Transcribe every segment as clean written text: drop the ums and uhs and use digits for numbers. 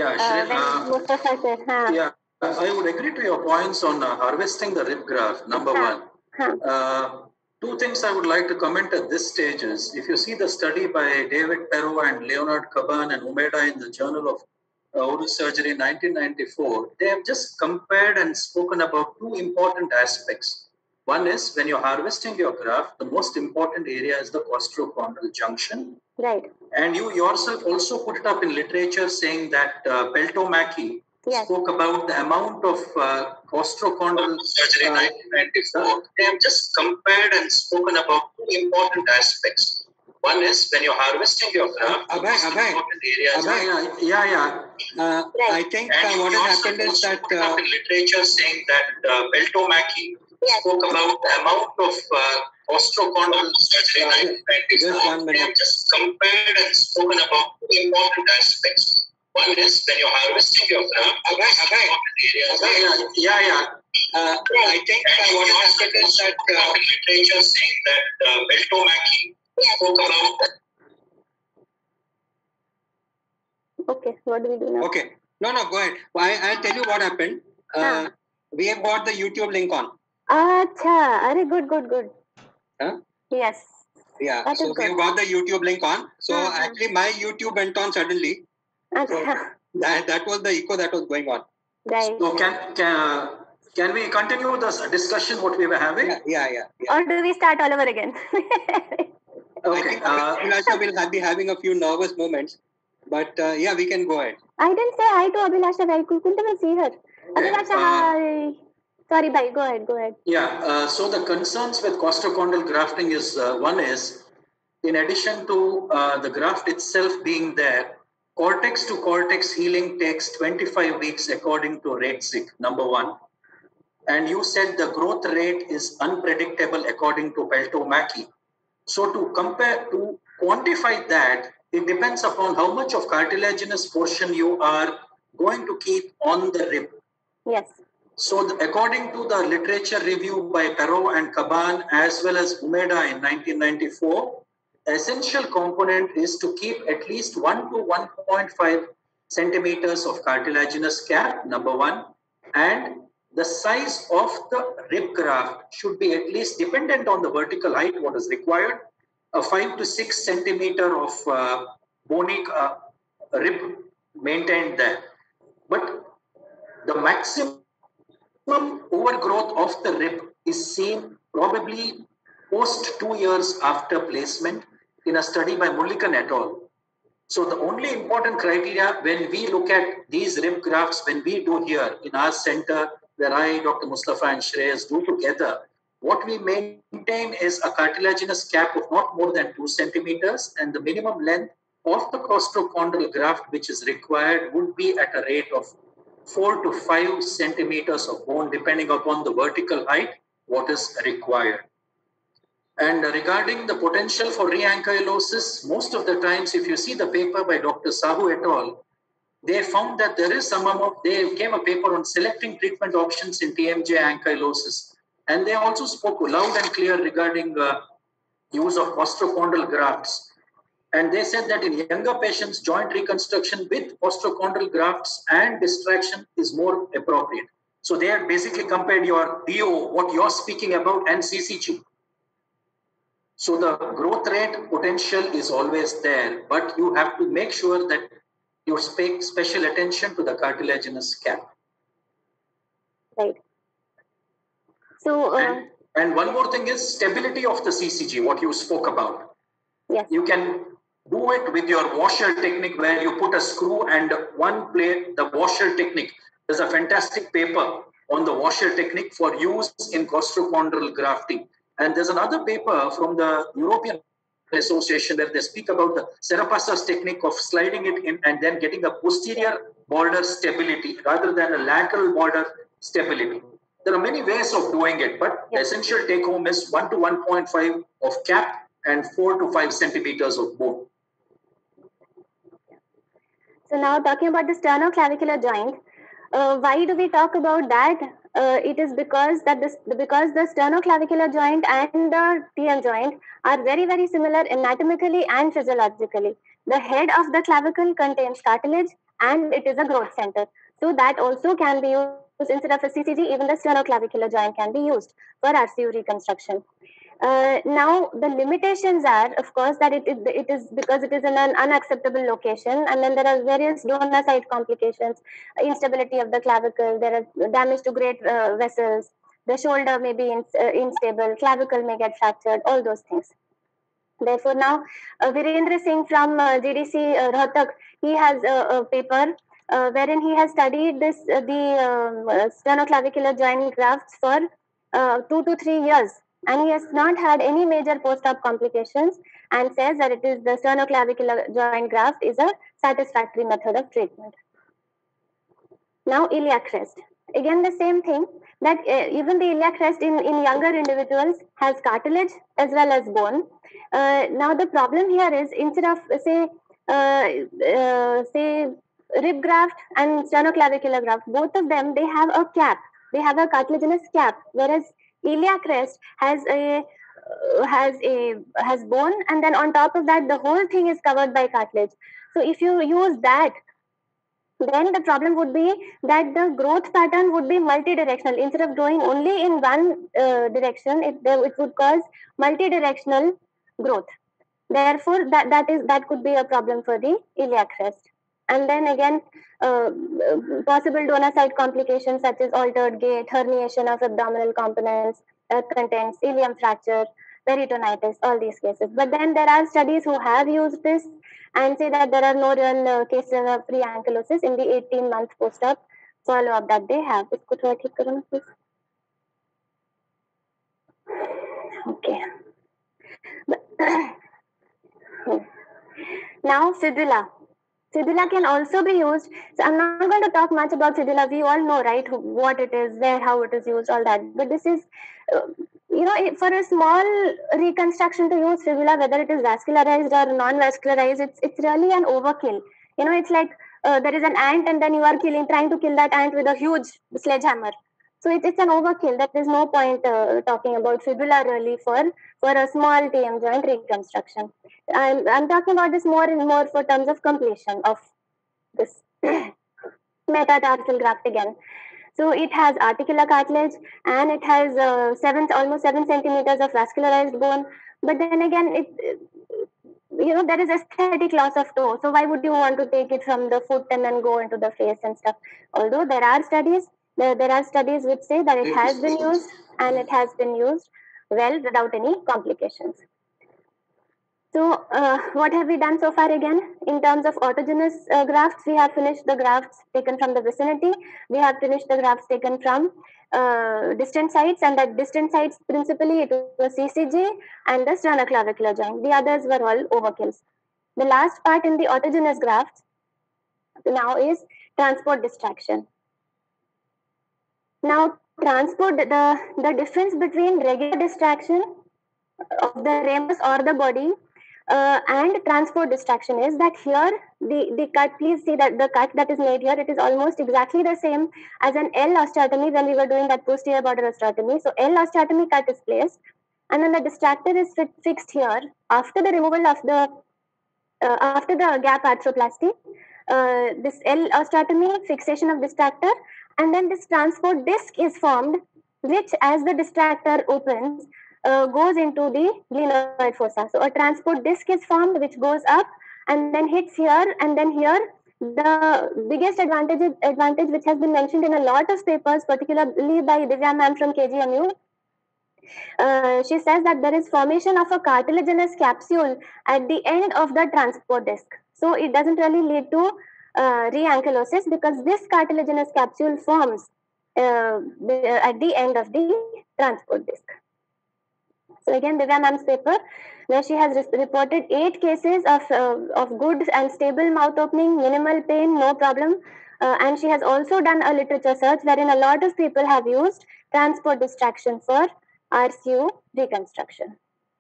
Yeah, Shreya, when Mustafa said, yeah, I would agree to your points on harvesting the rib graft, number one. Two things I would like to comment at this stage is, if you see the study by David Perot and Leonard Caban and Umeda in the Journal of Oral Surgery in 1994, they have just compared and spoken about two important aspects. One is, when you're harvesting your graft, the most important area is the costochondral junction. Right. And you yourself also put it up in literature saying that Peltomaki spoke about the amount of costochondral surgery in 1994. They have just compared and spoken about two important aspects. One is, when you're harvesting your graft, the most important areas. I think what has happened is that in literature saying that Peltomaki spoke about the amount of costochondral surgery in 1994. They have just compared and spoken about two important aspects. One is, when you're harvesting your graft, the most important areas. I think what has happened is that literature saying that Peltomaki spoke about. Okay, what do we do now? Okay, no, go ahead. I'll tell you what happened. We have got the YouTube link on. Acha, good. Huh? Yes. Yeah, so we've got the YouTube link on. So actually my YouTube went on suddenly. So that was the echo that was going on. Right. So can we continue this discussion what we were having? Yeah. Or do we start all over again? Okay. Abhilasha will be having a few nervous moments. But yeah, we can go ahead. I didn't say hi to Abhilasha. I couldn't even see her. Abhilasha, hi. Sorry, bye. Go ahead. Yeah. So the concerns with costochondral grafting is, one is, in addition to the graft itself being there, cortex to cortex healing takes 25 weeks according to Raitzig, number one. And you said the growth rate is unpredictable according to Peltomaki. So to quantify that, it depends upon how much of cartilaginous portion you are going to keep on the rib. Yes. So according to the literature review by Perot and Caban as well as Umeda in 1994, the essential component is to keep at least 1 to 1.5 centimeters of cartilaginous cap, number one, and the size of the rib graft should be at least, dependent on the vertical height, what is required, a 5 to 6 centimeter of bony rib maintained there. But the maximum overgrowth of the rib is seen probably post 2 years after placement in a study by Mulliken et al. So the only important criteria when we look at these rib grafts, when we do here in our center, where I, Dr. Mustafa and Shreyas do together, what we maintain is a cartilaginous cap of not more than 2 centimeters, and the minimum length of the costochondral graft which is required would be at a rate of 4 to 5 centimeters of bone, depending upon the vertical height, what is required. And regarding the potential for reankylosis, most of the times, if you see the paper by Dr. Sahu et al., they found that there is some amount, they came a paper on selecting treatment options in TMJ ankylosis. And they also spoke loud and clear regarding use of costochondral grafts. And they said that in younger patients, joint reconstruction with costochondral grafts and distraction is more appropriate. So they have basically compared your DO, what you're speaking about, and CCG. So the growth rate potential is always there, but you have to make sure that you pay special attention to the cartilaginous cap. Right. So, and one more thing is stability of the CCG, what you spoke about. Yes. You can do it with your washer technique where you put a screw and one plate, the washer technique. There's a fantastic paper on the washer technique for use in costochondral grafting. And there's another paper from the European Association where they speak about the Serapassa's technique of sliding it in and then getting a posterior border stability rather than a lateral border stability. There are many ways of doing it, but the essential take home is 1 to 1.5 of cap and 4 to 5 centimeters of bone. So now talking about the sternoclavicular joint, why do we talk about that? It is because the sternoclavicular joint and the TL joint are very, very similar anatomically and physiologically. The head of the clavicle contains cartilage and it is a growth center. So that also can be used instead of a CCG. Even the sternoclavicular joint can be used for RCU reconstruction. Now the limitations are, of course, that it is because it is in an unacceptable location, and then there are various donor site complications, instability of the clavicle, there are damage to great vessels, the shoulder may be unstable, clavicle may get fractured, all those things. Therefore, now Virendra Singh from GDC Rohtak, he has a paper wherein he has studied the sternoclavicular joint grafts for 2 to 3 years, and he has not had any major post-op complications, and says that it is the sternoclavicular joint graft is a satisfactory method of treatment. Now, iliac crest. Again, the same thing, that even the iliac crest in younger individuals has cartilage as well as bone. Now, the problem here is, instead of say rib graft and sternoclavicular graft, both of them, they have a cap. They have a cartilaginous cap, whereas iliac crest has bone, and then on top of that, the whole thing is covered by cartilage. So if you use that, then the problem would be that the growth pattern would be multidirectional. Instead of growing only in one direction, it would cause multidirectional growth. Therefore, that could be a problem for the iliac crest. And then again, possible donor site complications such as altered gait, herniation of abdominal components, contents, ilium fracture, peritonitis, all these cases. But then there are studies who have used this and say that there are no real cases of pre-ankylosis in the 18-month post-op follow-up that they have. Isko thoda theek karo na, please. Okay. Now, fibula. Fibula can also be used. So I'm not going to talk much about fibula. We all know, right, what it is, where, how it is used, all that. But this is, for a small reconstruction to use fibula, whether it is vascularized or non-vascularized, it's really an overkill. It's like there is an ant, and then you are trying to kill that ant with a huge sledgehammer. So it's an overkill. There is no point talking about fibula really for a small TM joint reconstruction. I'm talking about this more and more for terms of completion of this metatarsal graft again. So it has articular cartilage, and it has almost 7 centimeters of vascularized bone. But then again, there is aesthetic loss of toe. So why would you want to take it from the foot and then go into the face and stuff? Although there are studies which say that it has been used, and it has been used well without any complications. So what have we done so far again? In terms of autogenous grafts, we have finished the grafts taken from the vicinity. We have finished the grafts taken from distant sites, and that distant sites principally it was CCG and the sternoclavicular joint. The others were all overkills. The last part in the autogenous grafts now is transport distraction. Now, the difference between regular distraction of the ramus or the body and transport distraction is that here the cut, please see that the cut that is made here, it is almost exactly the same as an L osteotomy when we were doing that posterior border osteotomy. So L osteotomy cut is placed, and then the distractor is fixed here after the removal of after the gap arthroplasty. This L osteotomy, fixation of distractor, and then this transport disc is formed, which as the distractor opens goes into the glenoid fossa. So a transport disc is formed which goes up and then hits here, and then here. The biggest advantage which has been mentioned in a lot of papers, particularly by Divya ma'am from KGMU, she says that there is formation of a cartilaginous capsule at the end of the transport disc. So it doesn't really lead to re-ankylosis because this cartilaginous capsule forms at the end of the transport disc. So again, Divya ma'am's paper, where she has reported 8 cases of good and stable mouth opening, minimal pain, no problem. And she has also done a literature search wherein a lot of people have used transport distraction for RCU reconstruction.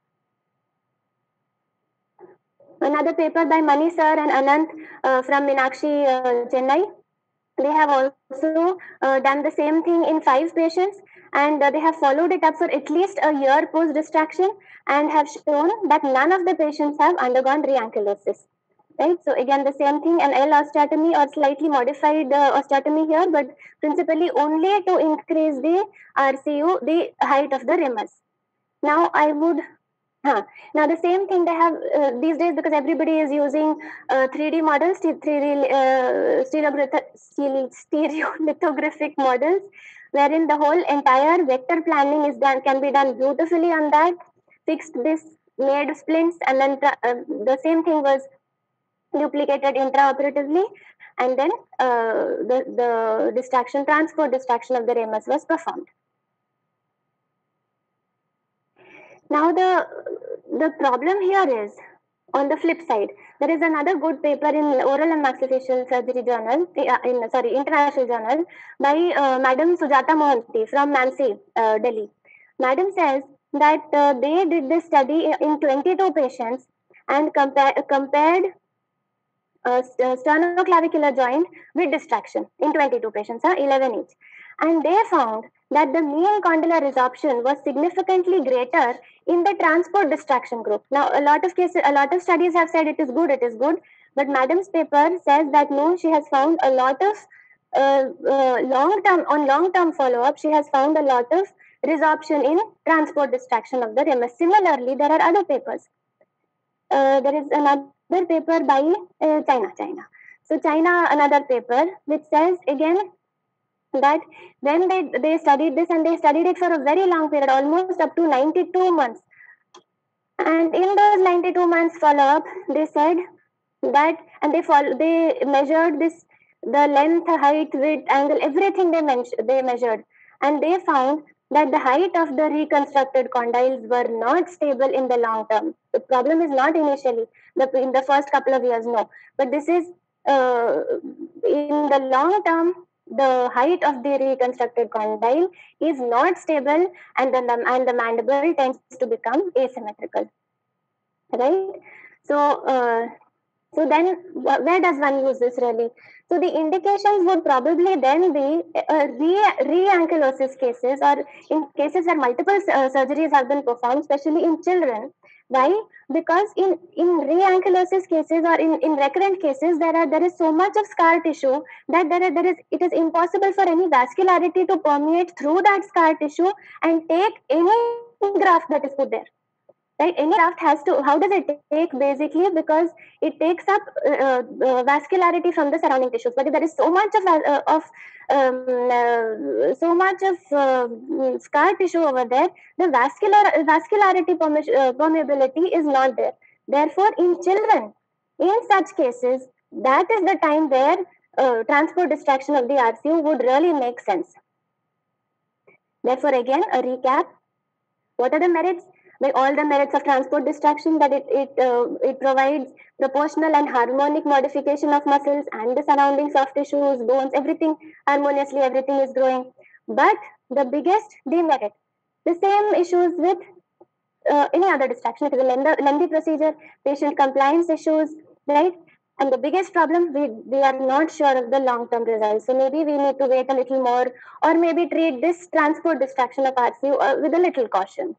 Another paper by Mani sir and Anant from Meenakshi, Chennai. They have also done the same thing in 5 patients, and they have followed it up for at least a year post-distraction and have shown that none of the patients have undergone re-ankylosis. right? So again, the same thing, an L osteotomy or slightly modified osteotomy here, but principally only to increase the RCU, the height of the ramus. Now I would now the same thing they have these days, because everybody is using 3D models, 3D stereolithographic models, wherein the whole entire vector planning is done, can be done beautifully on that, fixed this, made splints, and then the same thing was duplicated intraoperatively, and then the transport distraction of the ramus was performed. Now the problem here is, on the flip side, there is another good paper in Oral and Maxillofacial Surgery Journal, International Journal, by Madam Sujata Mohanty from Nancy, Delhi. Madam says that they did this study in 22 patients and compared sternoclavicular joint with distraction in 22 patients, 11 each. And they found that the mean condylar resorption was significantly greater in the transport distraction group. Now, a lot of studies have said it is good, but Madam's paper says that no, she has found a lot of long-term follow-up, she has found a lot of resorption in transport distraction of the ramus. Similarly, there are other papers. There is another paper by China. So China, another paper which says again that when they studied this, and they studied it for a very long period, almost up to 92 months. And in those 92 months follow-up, they said that, and they measured this, the length, height, width, angle, everything they measured, and they found that the height of the reconstructed condyles were not stable in the long term. The problem is not initially, in the first couple of years, no. But this is in the long term, the height of the reconstructed condyle is not stable, and the mandible tends to become asymmetrical. Right? So, so then where does one use this really? So the indications would probably then be re-ankylosis cases, or in cases where multiple surgeries have been performed, especially in children. Why? Because in re-ankylosis cases, or in recurrent cases, there is so much of scar tissue that it is impossible for any vascularity to permeate through that scar tissue and take any graft that is put there. Right? Any graft has to, how does it take? Basically, because it takes up vascularity from the surrounding tissues. But if there is so much of scar tissue over there, the vascularity permeability is not there. Therefore, in children, in such cases, that is the time where transport distraction of the RCU would really make sense. Therefore, again, a recap. What are the merits? By all the merits of transport distraction, that it provides proportional and harmonic modification of muscles and the surrounding soft tissues, bones, everything harmoniously, everything is growing. But the biggest demerit, the same issues with any other distraction. It is a lengthy procedure, patient compliance issues, right? And the biggest problem, we are not sure of the long-term results. So maybe we need to wait a little more, or maybe treat this transport distraction of RCU with a little caution.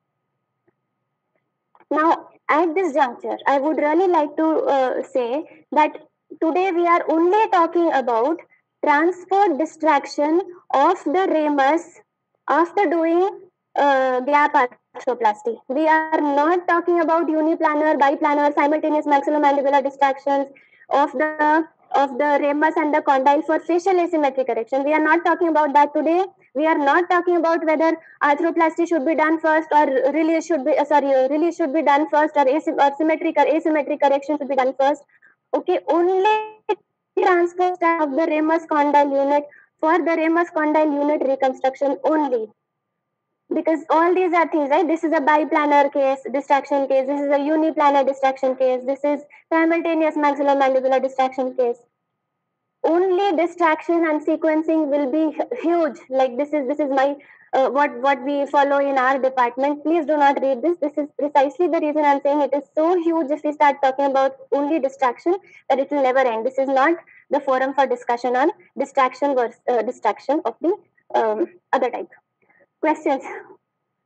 Now, at this juncture, I would really like to say that today we are only talking about transport distraction of the ramus after doing gap arthroplasty. We are not talking about uniplanar, biplanar, simultaneous maxillomandibular distractions of the ramus and the condyle for facial asymmetry correction. We are not talking about that today. We are not talking about whether arthroplasty should be done first, or release should be done first, or asymmetry correction should be done first. Okay, only transport of the ramus condyle unit for the ramus condyle unit reconstruction only. Because all these are things, right? This is a biplanar case, distraction case. This is a uniplanar distraction case. This is simultaneous maxillomandibular distraction case. Only distraction and sequencing will be huge. Like this is my what we follow in our department. Please do not read this. This is precisely the reason I'm saying it is so huge. If we start talking about only distraction, that it will never end. This is not the forum for discussion on distraction versus distraction of the other type. Questions?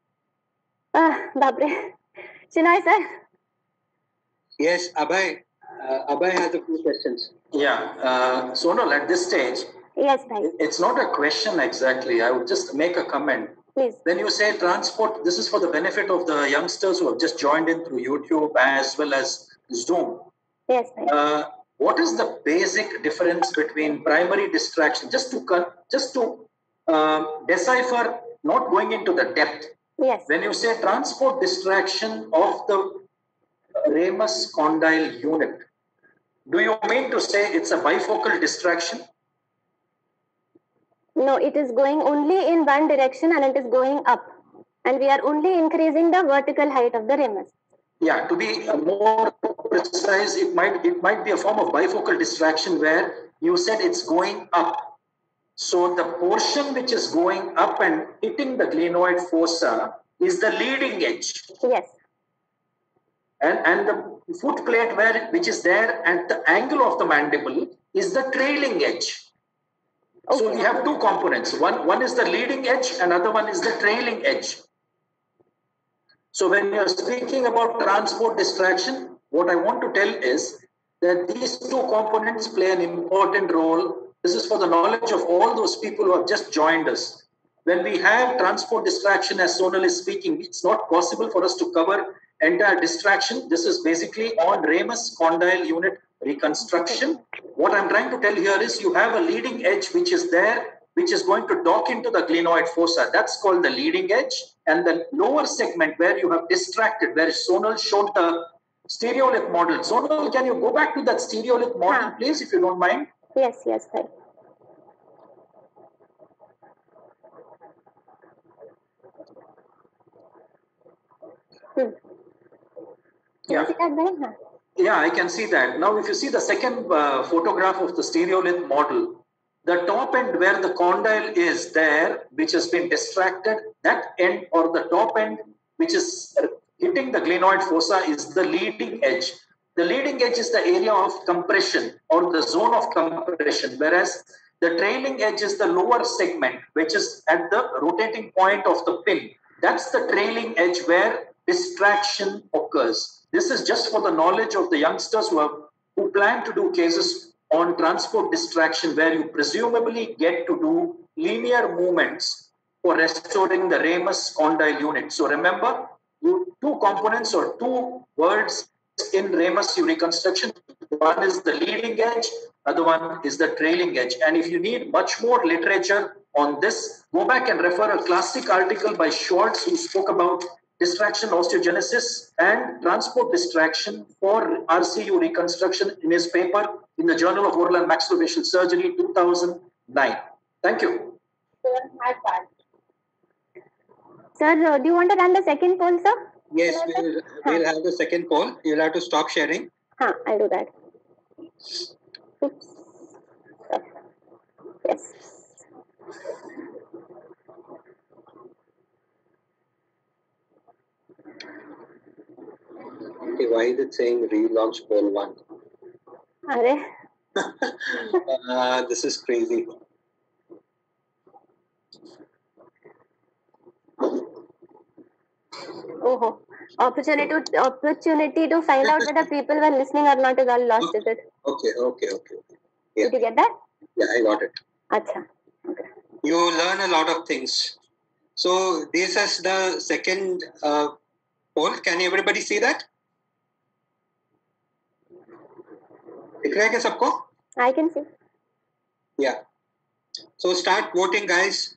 Babre. Shinoy sir? Yes, Abhay. Abhay has a few questions. Yeah. Sonal, at this stage, yes, bhai. It's not a question exactly. I would just make a comment. Please. When you say transport, this is for the benefit of the youngsters who have just joined in through YouTube as well as Zoom. Yes, bhai. What is the basic difference between primary distraction? Just to decipher, not going into the depth. Yes. When you say transport distraction of the ramus condyle unit, do you mean to say it's a bifocal distraction? No, it is going only in one direction and it is going up. And we are only increasing the vertical height of the ramus. Yeah, to be more precise, it might be a form of bifocal distraction where you said it's going up. So the portion which is going up and hitting the glenoid fossa is the leading edge. Yes. And the foot plate which is there at the angle of the mandible is the trailing edge. Okay. So we have two components. One is the leading edge, another one is the trailing edge. So when you're speaking about transport distraction, what I want to tell is that these two components play an important role. This is for the knowledge of all those people who have just joined us. When we have transport distraction, as Sonal is speaking, it's not possible for us to cover entire distraction. This is basically on ramus condyle unit reconstruction. What I'm trying to tell here is you have a leading edge which is there, which is going to dock into the glenoid fossa. That's called the leading edge. And the lower segment where you have distracted, where Sonal showed the stereolith model. Sonal, can you go back to that stereolith model, please, if you don't mind? Yes, yes, sir. Yeah. Yeah, I can see that. Now, if you see the second photograph of the stereolith model, the top end where the condyle is there, which has been distracted, that end or the top end, which is hitting the glenoid fossa, is the leading edge. The leading edge is the area of compression or the zone of compression, whereas the trailing edge is the lower segment, which is at the rotating point of the pin. That's the trailing edge where distraction occurs. This is just for the knowledge of the youngsters who plan to do cases on transport distraction, where you presumably get to do linear movements for restoring the ramus condyle unit. So remember, two components or two words in ramus reconstruction. One is the leading edge, other one is the trailing edge. And if you need much more literature on this, go back and refer a classic article by Schwartz who spoke about distraction osteogenesis and transport distraction for RCU reconstruction in his paper in the Journal of Oral and Maxillofacial Surgery 2009. Thank you. Sir, do you want to run the second poll, sir? Yes, we'll have the second poll. You'll have to stop sharing. I'll do that. Oops. Yes. Okay, why is it saying relaunch poll 1? This is crazy. Oh, opportunity to find out whether people were listening or not is all lost, is it? Okay. Yeah. Did you get that? Yeah, I got it. Acha. Okay. You learn a lot of things. So this is the second poll. Can everybody see that? दिख रहा है क्या सबको? I can see. Yeah. So start voting, guys.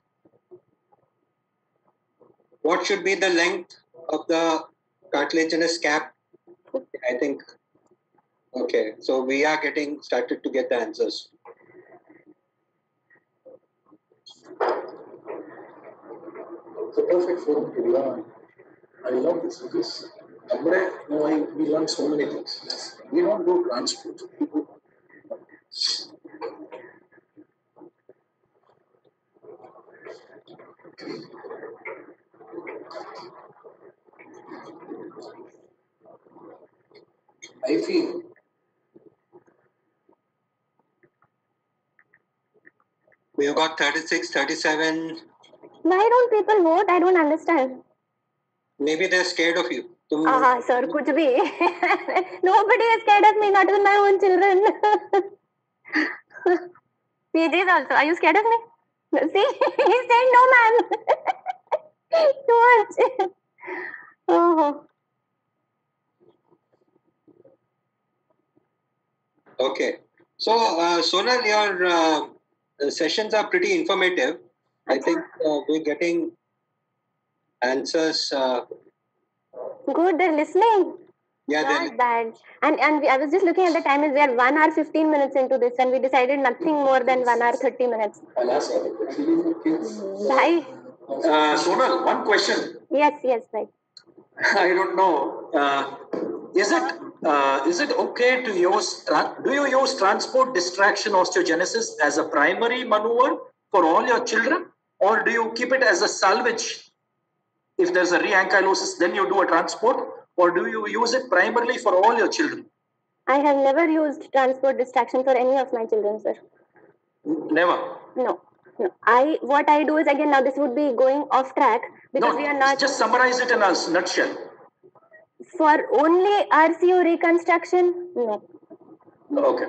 What should be the length of the cartilaginous cap? I think. Okay. So we are started to get the answers. It's a perfect forum to learn. I love this because we learn so many things. We don't do transport. I feel we've got 36, 37. Why don't people vote? I don't understand. Maybe they're scared of you. Sir, kuch bhi. Nobody is scared of me, not even my own children. PJ is also. Are you scared of me? See, he's saying no, ma'am. Too much. Oh. Okay. So, Sonal, your sessions are pretty informative. I think we're getting answers. Good, they're listening. Yeah, not bad. And I was just looking at the time, is we are 1 hour 15 minutes into this, and we decided nothing more than 1 hour 30 minutes. Bhai. Sonal, one question. Yes, bhai. I don't know. Is it okay to use? Do you use transport distraction osteogenesis as a primary maneuver for all your children, or do you keep it as a salvage? If there's a re-ankylosis, then you do a transport, or do you use it primarily for all your children? I have never used transport distraction for any of my children, sir. Never? No. What I do is, again, now this would be going off track because we are not. Just summarize it in a nutshell. For only RCO reconstruction, no. Okay.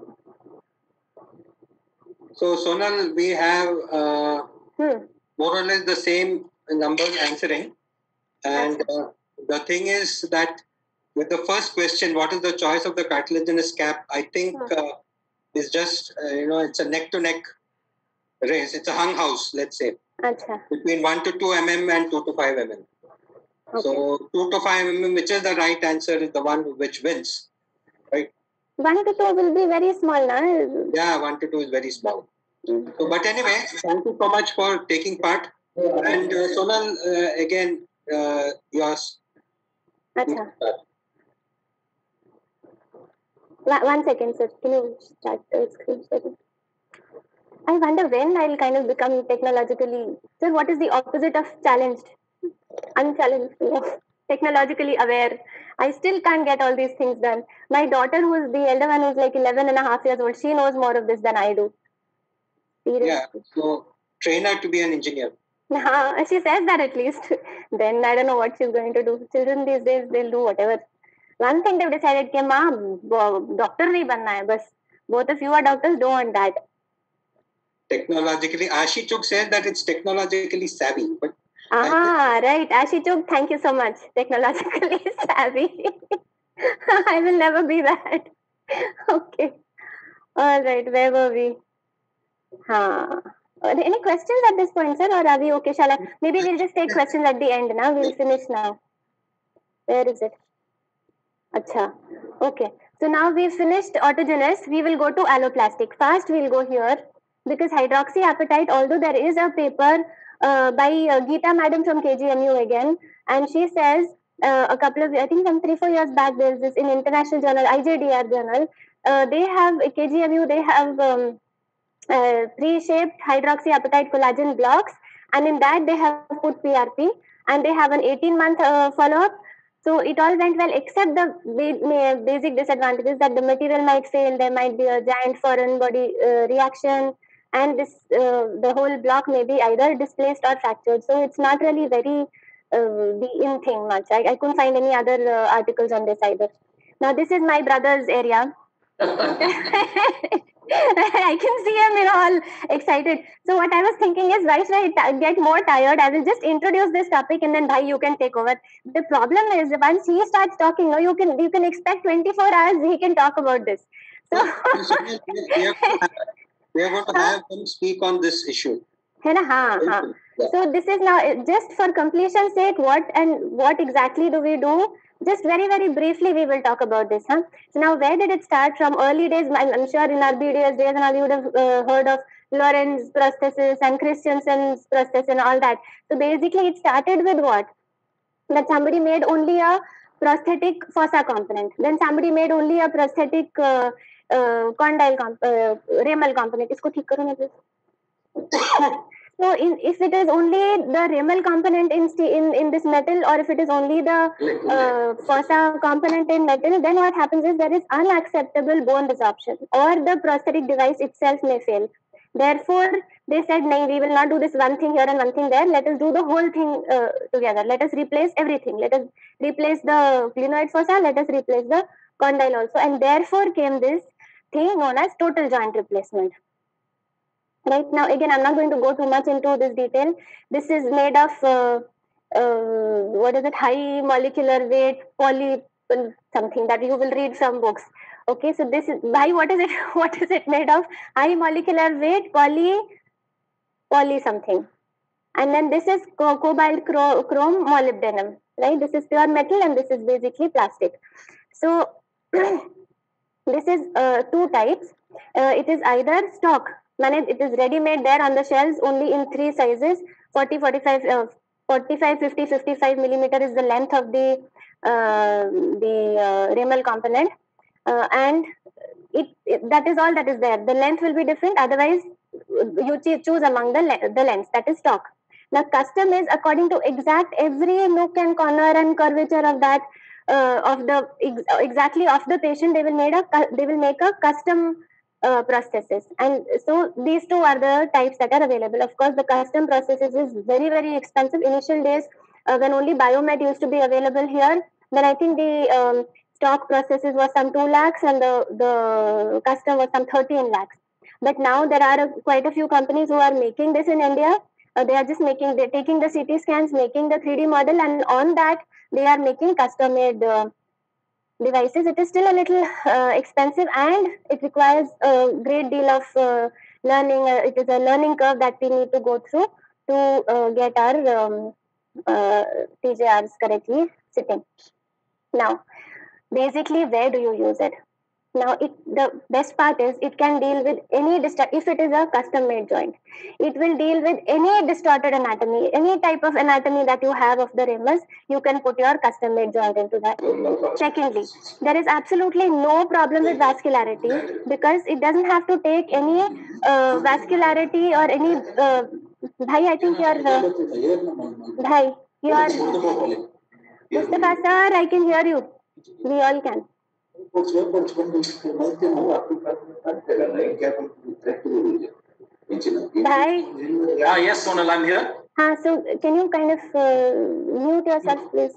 So, Sonal, we have more or less the same numbers answering. And the thing is that with the first question, what is the choice of the cartilaginous cap? I think is just, it's a neck-to-neck race. It's a hung house, let's say. Achha. Between 1 to 2 mm and 2 to 5 mm. Okay. So 2 to 5 mm, which is the right answer, is the one which wins. Right? 1 to 2 will be very small, no? Yeah, 1 to 2 is very small. So, but anyway, thank you so much for taking part. And Sonal, again, yours. Achha. 1 second, sir. Can you start the screen sharing? I wonder when I'll kind of become technologically... Sir, what is the opposite of challenged? Unchallenged. Technologically aware. I still can't get all these things done. My daughter, who is the elder one, who's like 11 and a half years old, she knows more of this than I do. Seriously. Yeah, so train her to be an engineer. She says that at least. Then I don't know what she's going to do. Children these days, they'll do whatever. One thing they've decided, कि माँ doctor नहीं बनना है बस. Both of you are doctors, don't want that. Technologically, Ashi Chuk says that it's technologically savvy. But right. Ashi Chuk, thank you so much. Technologically savvy. I will never be that. Okay. All right. Where were we? Any questions at this point, sir? Or are we okay? Maybe we'll just take questions at the end now. We'll finish now. Where is it? Acha. Okay. So now we've finished autogenous. We will go to alloplastic. First, we'll go here because hydroxyapatite, although there is a paper by Geeta madam from KGMU again, and she says a couple of, I think some 3-4 years back, there's this in international journal, IJDR journal, they have, KGMU, they have pre-shaped hydroxyapatite collagen blocks, and in that they have put PRP, and they have an 18-month follow-up. So it all went well, except the basic disadvantages that the material might fail, there might be a giant foreign body reaction, and this the whole block may be either displaced or fractured. So it's not really very the in thing much. I couldn't find any other articles on this either. Now this is my brother's area. I can see him all excited. So what I was thinking is, why should I get more tired? I will just introduce this topic and then Bhai, you can take over. The problem is, once he starts talking, you can expect 24 hours he can talk about this. So we are going to have him speak on this issue. Yeah. So this is now, just for completion's sake, what exactly do we do? Just very, very briefly, we will talk about this. So now, where did it start from? Early days, I'm sure in our BDS days and all, you would have heard of Lorenz prosthesis and Christensen's prosthesis and all that. So basically, it started with what? That somebody made only a prosthetic fossa component. Then somebody made only a prosthetic condyle ramal component. Isko theek karo na please. So, if it is only the ramal component in this metal, or if it is only the fossa component in metal, then what happens is there is unacceptable bone resorption, or the prosthetic device itself may fail. Therefore, they said, no, we will not do this one thing here and one thing there. Let us do the whole thing together. Let us replace everything. Let us replace the glenoid fossa. Let us replace the condyle also. And therefore came this thing known as total joint replacement. Right now, again, I'm not going to go too much into this detail. This is made of what is it? High molecular weight poly something that you will read from books. Okay, so this is by what is it? What is it made of? High molecular weight poly something, and then this is cobalt chrome molybdenum. Right, this is pure metal, and this is basically plastic. So this is two types. It is either stock. It is ready made there on the shelves only in three sizes: 40, 45, 45, 50, 55 millimeter is the length of the Rimmel component, and that is all that is there. The length will be different. Otherwise, you choose among the lengths. That is stock. Now, custom is according to exact every nook and corner and curvature of that of the exactly of the patient. They will make a custom processes, and so these two are the types that are available. Of course, the custom processes is very, very expensive. Initial days when only Biomed used to be available here, then I think the stock processes was some 2 lakhs and the custom was some 13 lakhs. But now there are quite a few companies who are making this in India. They are just they're taking the CT scans, making the 3D model, and on that they are making custom made devices. It is still a little expensive, and it requires a great deal of learning. It is a learning curve that we need to go through to get our TJRs correctly sitting. Now, basically, where do you use it? Now, the best part is it can deal with any if it is a custom-made joint. It will deal with any distorted anatomy, any type of anatomy that you have of the ramus. You can put your custom-made joint into that. Secondly, there is absolutely no problem with vascularity because it doesn't have to take any vascularity or any. Bhai, I think Bhai, you are. Mustafa sir, I can hear you. We all can. Bhai. Yes, Sonal, I'm here. So can you kind of mute yourself, please?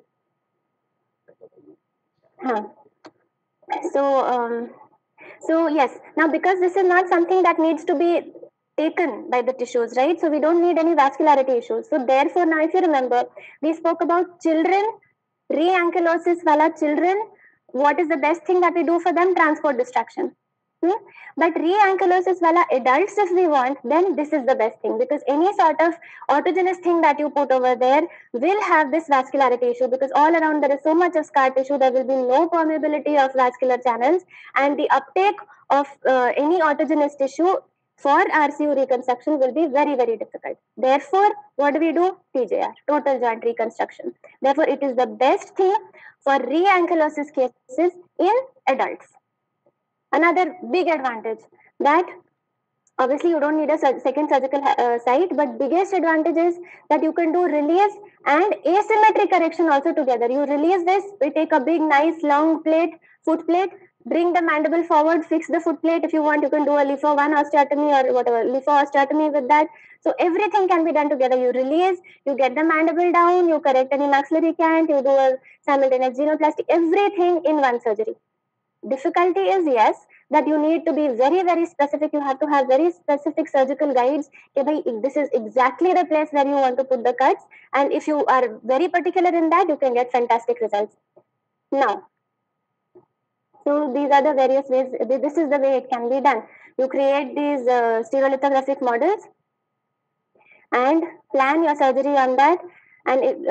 So yes. Now, because this is not something that needs to be taken by the tissues, right? So we don't need any vascularity issues. So therefore, now if you remember, we spoke about children, re-ankylosis wala children. What is the best thing that we do for them? Transport distraction. But re-ankylosis wala adults, if we want, then this is the best thing, because any sort of autogenous thing that you put over there will have this vascularity issue, because all around there is so much of scar tissue, there will be no permeability of vascular channels, and the uptake of any autogenous tissue for RCU reconstruction will be very, very difficult. Therefore, what do? TJR, total joint reconstruction. Therefore, it is the best thing for re-ankylosis cases in adults. Another big advantage that obviously you don't need a second surgical site, but biggest advantage is that you can do release and asymmetric correction also together. You release this, we take a big nice long plate, foot plate, bring the mandible forward, fix the foot plate. If you want, you can do a LIFO-1 osteotomy or whatever, LIFO osteotomy with that. So everything can be done together. You release, you get the mandible down, you correct any maxillary cant, you do a simultaneous genoplasty, everything in one surgery. Difficulty is, yes, that you need to be very, very specific. You have to have very specific surgical guides. This is exactly the place where you want to put the cuts. And if you are very particular in that, you can get fantastic results. Now, so these are the various ways. This is the way it can be done. You create these stereolithographic models and plan your surgery on that. And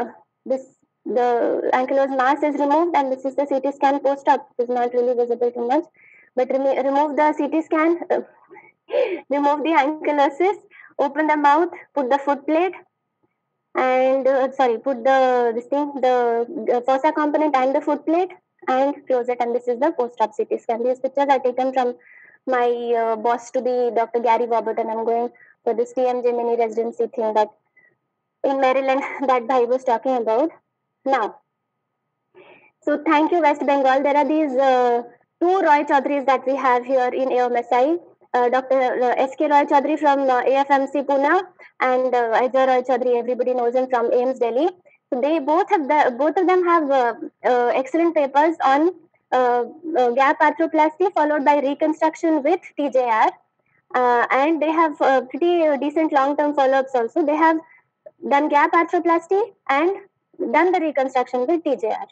the ankylosed mass is removed, and this is the CT scan post-op. It is not really visible too much, but remove the CT scan, remove the ankylosis, open the mouth, put the foot plate, and put the fossa component and the foot plate, and close it. And this is the post-op CT scan. These pictures are taken from my boss to be Dr. Gary Warburton. I'm going for this TMJ mini residency thing that in Maryland that Bhai was talking about. Now, so thank you, West Bengal. There are these two Roy Chaudharys that we have here in AOMSI. Dr. S.K. Roy Chaudhary from AFMC Pune, and Ajay Roy Chaudhary, everybody knows him from AIIMS Delhi. So they both of them have excellent papers on gap arthroplasty followed by reconstruction with TJR, and they have pretty decent long-term follow-ups also. They have done gap arthroplasty and done the reconstruction with TJR.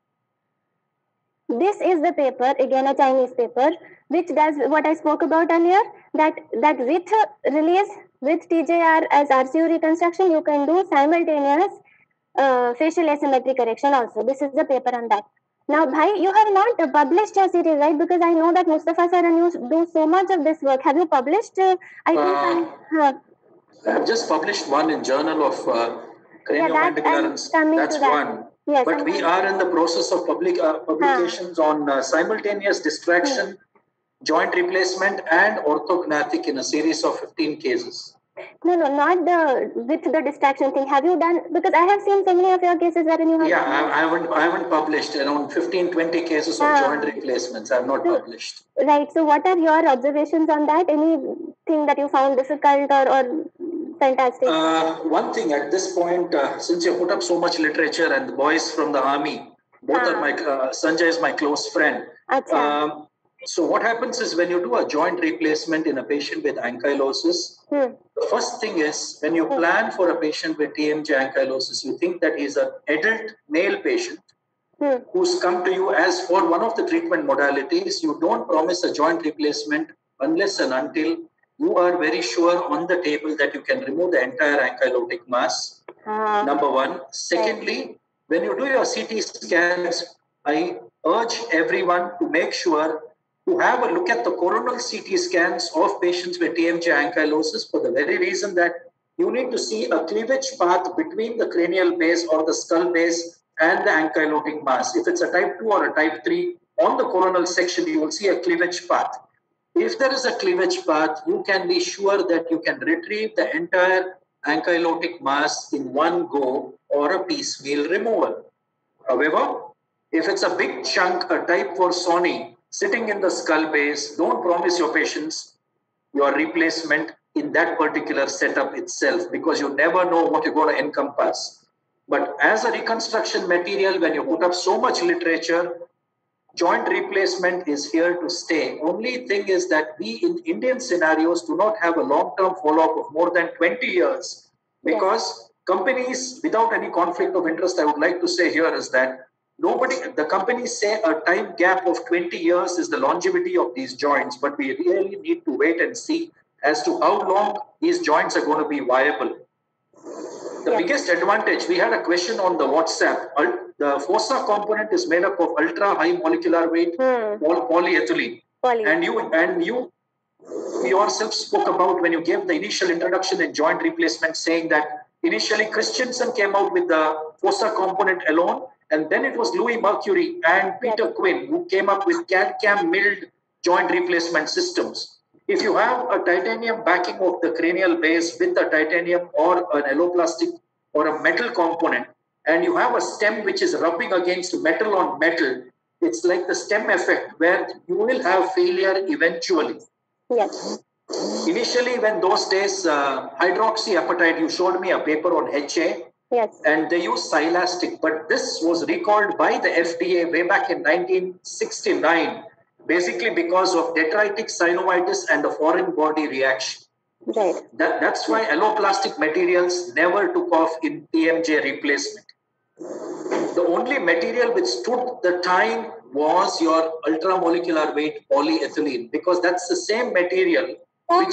This is the paper, again a Chinese paper, which does what I spoke about earlier, that with release with TJR as RCU reconstruction, you can do simultaneous facial asymmetry correction also. This is the paper on that. Now, Bhai, you have not published your series, right? Because I know that Mustafa sir and you do so much of this work. Have you published? I have just published one in Journal of Craniomandibular. That's one. Yes, but we are in the process of publications on simultaneous distraction, joint replacement, and orthognathic in a series of 15 cases. No, not with the distraction thing. Have you done? Because I have seen so many of your cases wherein you have. Yeah, I haven't published around 15, 20 cases of joint replacements. I have not published. Right. So, what are your observations on that? Anything that you found difficult or fantastic? One thing at this point, since you put up so much literature and the boys from the army, both are my Sanjay is my close friend. So what happens is when you do a joint replacement in a patient with ankylosis, the first thing is when you plan for a patient with TMJ ankylosis, you think that he's an adult male patient who's come to you as for one of the treatment modalities. You don't promise a joint replacement unless and until you are very sure on the table that you can remove the entire ankylotic mass. Number one. Secondly, when you do your CT scans, I urge everyone to make sure to have a look at the coronal CT scans of patients with TMJ ankylosis for the very reason that you need to see a cleavage path between the cranial base or the skull base and the ankylotic mass. If it's a type 2 or a type 3, on the coronal section, you will see a cleavage path. If there is a cleavage path, you can be sure that you can retrieve the entire ankylotic mass in one go or a piecemeal removal. However, if it's a big chunk, a type 4 Sony, sitting in the skull base, don't promise your patients your replacement in that particular setup itself, because you never know what you're going to encompass. But as a reconstruction material, when you put up so much literature, joint replacement is here to stay. Only thing is that we in Indian scenarios do not have a long-term follow-up of more than 20 years, because companies, without any conflict of interest, I would like to say here is that the companies say a time gap of 20 years is the longevity of these joints, but we really need to wait and see as to how long these joints are going to be viable. The biggest advantage, we had a question on the WhatsApp. The fossa component is made up of ultra high molecular weight polyethylene. And you yourself spoke about when you gave the initial introduction in joint replacement, saying that initially Christensen came out with the fossa component alone, and then it was Louis Mercury and Peter Quinn who came up with CAD-CAM milled joint replacement systems. If you have a titanium backing of the cranial base with a titanium or an alloplastic or a metal component, and you have a stem which is rubbing against metal on metal, it's like the stem effect where you will have failure eventually. Yes. Initially, when those days, hydroxyapatite, you showed me a paper on HA. Yes. And they use Silastic, but this was recalled by the FDA way back in 1969, basically because of detritic synovitis and a foreign body reaction. Right. That's why alloplastic materials never took off in TMJ replacement. The only material which stood the time was your ultramolecular weight polyethylene, because that's the same material which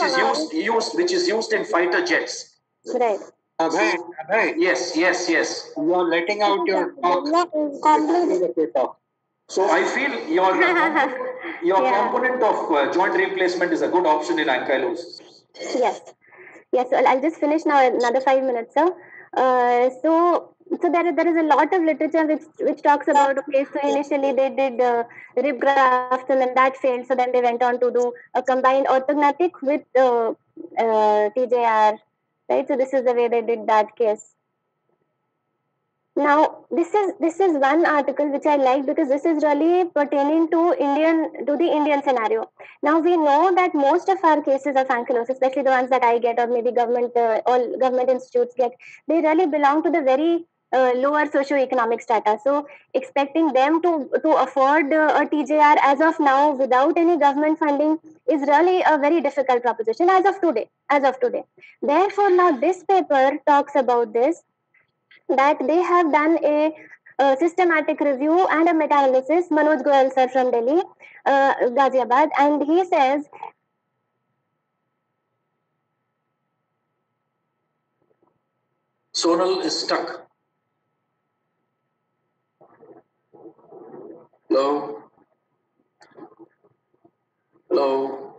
is used in fighter jets. Right. Abhay. Yes. You are letting out your talk. So I feel your component of joint replacement is a good option in ankylosis. Yes. So I'll just finish now. Another 5 minutes, sir. So there is a lot of literature which talks about, okay, so initially they did rib grafts and then that failed, so then they went on to do a combined orthognathic with TJR, right? So this is the way they did that case. Now, this is one article which I like because this is really pertaining to the Indian scenario. Now we know that most of our cases of ankylosing, especially the ones that I get or maybe all government institutes get, they really belong to the very lower socio-economic strata. So expecting them to afford a TJR as of now without any government funding is really a very difficult proposition as of today. Therefore, now this paper talks about this, that they have done a systematic review and a meta-analysis. Manoj Goyal sir from Delhi, Ghaziabad, and he says Sonal is stuck. Hello? Hello?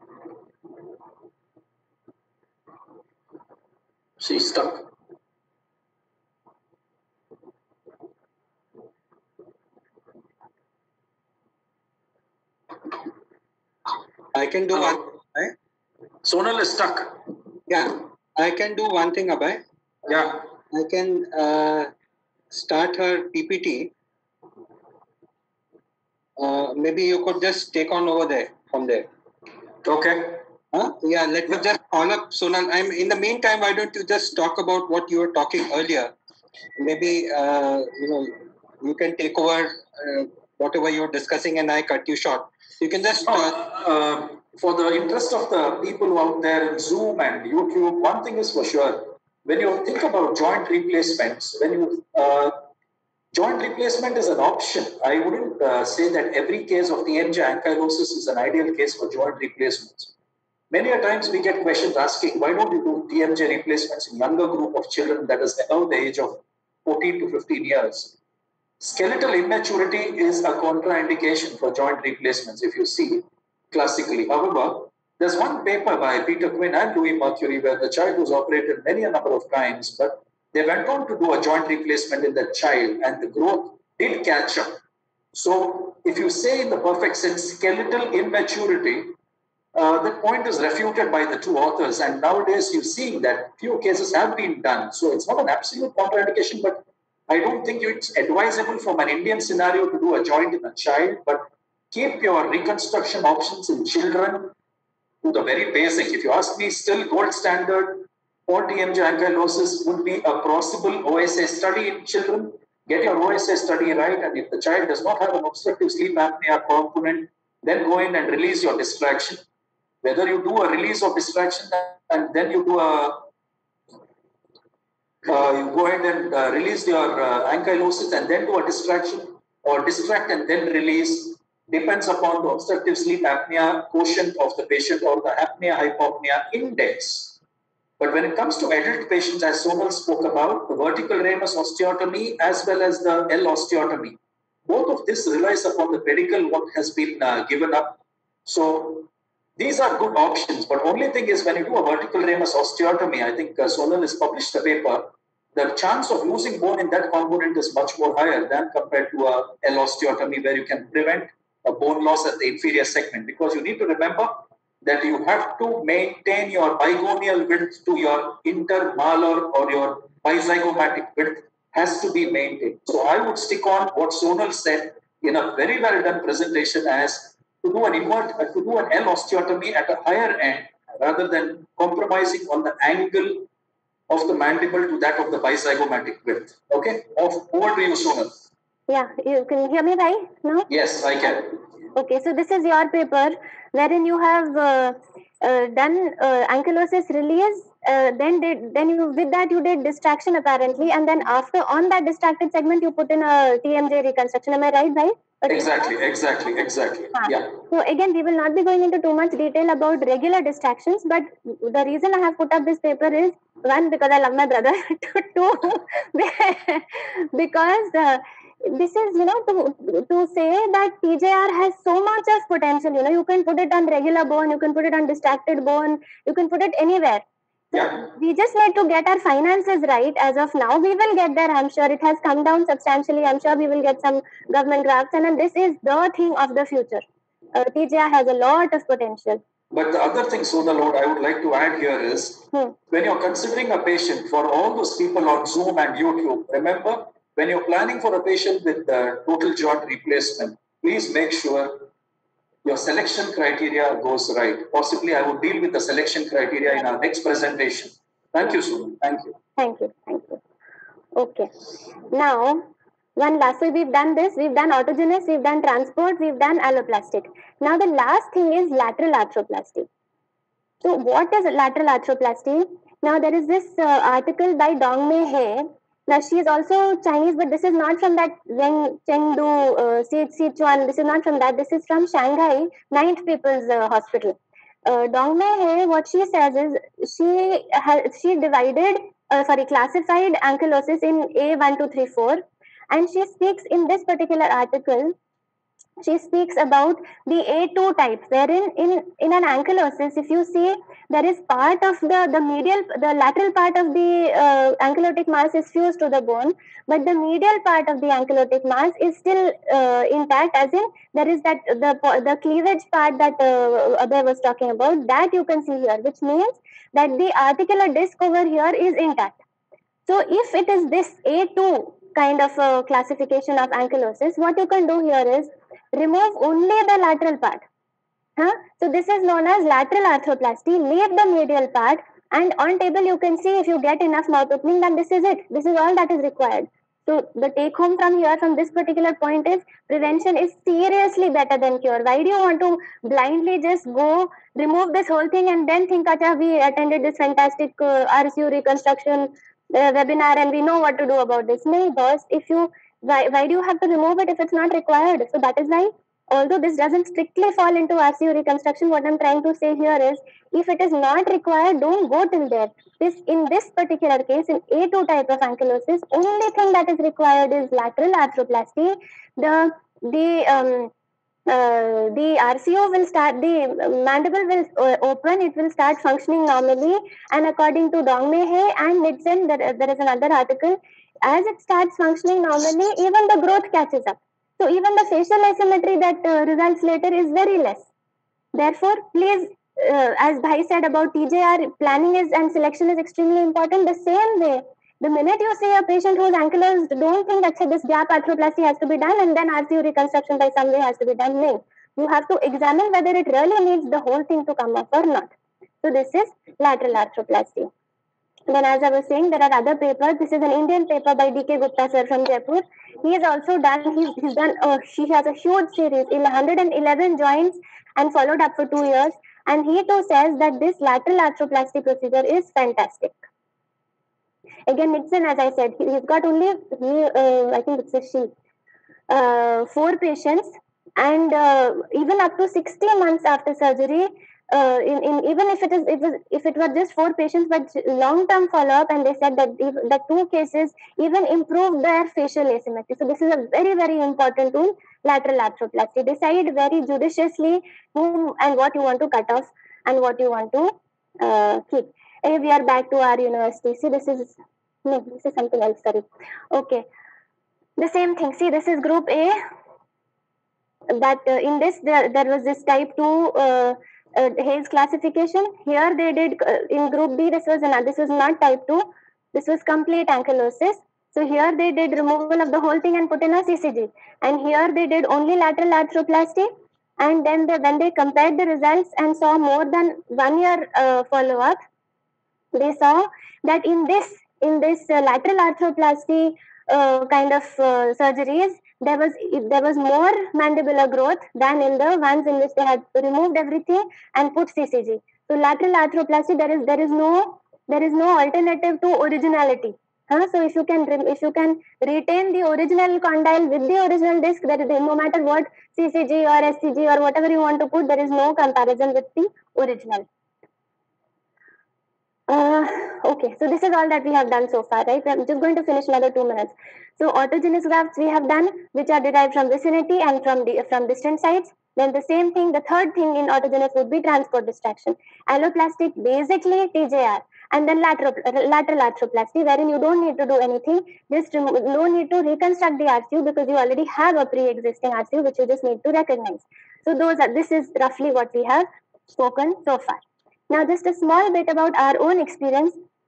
She's stuck. I can do one. Right? Sonal is stuck. Yeah, I can do one thing, Abhay. Yeah. I can start her PPT. Maybe you could just take on over there from there. Okay. Yeah, let me just call up Sonal. In the meantime, why don't you just talk about what you were talking earlier? Maybe you can take over whatever you're discussing, and I cut you short. You can just for the interest of the people out there in Zoom and YouTube, one thing is for sure: when you think about joint replacements, joint replacement is an option. I wouldn't say that every case of TMJ ankylosis is an ideal case for joint replacements. Many a times we get questions asking, why don't you do TMJ replacements in younger group of children that is above the age of 14 to 15 years? Skeletal immaturity is a contraindication for joint replacements, if you see classically. However, there's one paper by Peter Quinn and Louis Mercury where the child was operated many a number of times, but they went on to do a joint replacement in the child and the growth did catch up. So if you say in the perfect sense skeletal immaturity, that point is refuted by the two authors, and nowadays you're seeing that few cases have been done. So it's not an absolute contraindication, but I don't think it's advisable from an Indian scenario to do a joint in a child, but keep your reconstruction options in children to the very basic. If you ask me, still gold standard for TMJ ankylosis would be a possible OSA study in children. Get your OSA study right, and if the child does not have an obstructive sleep apnea component, then go in and release your distraction. Whether you do a release of distraction and then you do you go ahead and release your ankylosis and then do a distraction, or distract and then release, depends upon the obstructive sleep apnea quotient of the patient or the apnea hypopnea index. But when it comes to adult patients, as Sonal spoke about, the vertical ramus osteotomy as well as the L osteotomy, both of this relies upon the pedicle what has been given up. So these are good options, but only thing is when you do a vertical ramus osteotomy, I think Sonal has published a paper, the chance of losing bone in that component is much more higher than compared to a L osteotomy where you can prevent a bone loss at the inferior segment, because you need to remember that you have to maintain your bigonial width to your intermalar or your bizygomatic width has to be maintained. So I would stick on what Sonal said in a very well done presentation as to do an L osteotomy at a higher end rather than compromising on the angle of the mandible to that of the bizygomatic width. Okay, over to you, Sonal. Yeah, you can hear me right now? Yes, I can. Okay, so this is your paper wherein you have done ankylosis release. Then you with that you did distraction apparently, and then after on that distracted segment you put in a TMJ reconstruction. Am I right, right? Exactly. Yeah. So again, we will not be going into too much detail about regular distractions, but the reason I have put up this paper is one, because I love my brother, two, because this is, to say that TJR has so much of potential. You can put it on regular bone, you can put it on distracted bone, you can put it anywhere. Yeah. We just need to get our finances right. As of now, we will get there. I'm sure it has come down substantially. I'm sure we will get some government grants, and this is the thing of the future. TJR has a lot of potential. But the other thing, Sonal, I would like to add here is when you're considering a patient, for all those people on Zoom and YouTube, remember When you're planning for a patient with total joint replacement, please make sure your selection criteria goes right. Possibly, I would deal with the selection criteria in our next presentation. Thank you, Sunu. Thank you. Thank you. Thank you. Okay. Now, one last. So we've done this. We've done autogenous. We've done transport. We've done alloplastic. Now the last thing is lateral arthroplasty. So what is lateral arthroplasty? Now there is this article by Dongmei He. Now she is also Chinese, but this is not from that Chengdu Sichuan. This is not from that. This is from Shanghai Ninth People's Hospital. Dongmei He, what she says is she divided, classified ankylosis in A1, 2, 3, 4, and she speaks in this particular article. She speaks about the A2 type, wherein in an ankylosis, if you see, there is part of the lateral part of the ankylotic mass is fused to the bone, but the medial part of the ankylotic mass is still intact, as in there is that the cleavage part that Abhay was talking about, that you can see here, which means that the articular disc over here is intact. So if it is this A2 kind of classification of ankylosis, what you can do here is remove only the lateral part. So this is known as lateral arthroplasty. Leave the medial part, and on table you can see, if you get enough mouth opening, that this is it. This is all that is required. So the take home from here, from this particular point, is prevention is seriously better than cure. Why do you want to blindly just go remove this whole thing and then think, acha, we attended this fantastic RCU reconstruction webinar and we know what to do about this? No, boss. Why do you have to remove it if it's not required? So that is why, although this doesn't strictly fall into RCU reconstruction, what I'm trying to say here is, if it is not required, don't go till there. In this particular case, in A2 type of ankylosis, only thing that is required is lateral arthroplasty. The RCO will start, the mandible will open, it will start functioning normally, and according to Dongmei He and Nidsen, there is another article, as it starts functioning normally, even the growth catches up. So even the facial asymmetry that results later is very less. Therefore, please, as Bhai said about TJR, planning and selection is extremely important. The same way, the minute you see a patient who is ankylosed, don't think that this gap arthroplasty has to be done and then RCU reconstruction by some way has to be done. No. You have to examine whether it really needs the whole thing to come off or not. So this is lateral arthroplasty. Then, as I was saying, there are other papers. This is an Indian paper by D.K. Gupta sir from Jaipur. He has also done, he has a huge series, 111 joints and followed up for 2 years. And he too says that this lateral arthroplasty procedure is fantastic. Again, Nixon, as I said, he's got only, I think it's a she, 4 patients, and even up to 60 months after surgery, even if it were just 4 patients, but long-term follow-up, and they said that the 2 cases even improved their facial asymmetry. So this is a very, very important tool, lateral arthroplasty. Decide very judiciously whom and what you want to cut off and what you want to keep. We are back to our university. See, this is something else. Sorry. Okay. The same thing. See, this is group A. That in this there was this type 2 Hayes classification. Here they did in group B. This was not type 2. This was complete ankylosis. So here they did removal of the whole thing and put in a CCG. And here they did only lateral arthroplasty. And then when they compared the results and saw more than 1 year follow-up, they saw that in this lateral arthroplasty kind of surgeries, there was more mandibular growth than in the ones in which they had removed everything and put CCG. So lateral arthroplasty, there is no alternative to originality. So if you can retain the original condyle with the original disc, no matter what CCG or SCG or whatever you want to put, there is no comparison with the original. Okay, so this is all that we have done so far, right? I'm just going to finish another 2 minutes. So autogenous grafts we have done, which are derived from vicinity and from distant sites. Then the same thing, the third thing in autogenous would be transport distraction. Alloplastic, basically TJR, and then lateral arthroplasty, wherein you don't need to do anything. Just no need to reconstruct the RCU because you already have a pre-existing RCU which you just need to recognize. So this is roughly what we have spoken so far. Now, just a small bit about our own experience.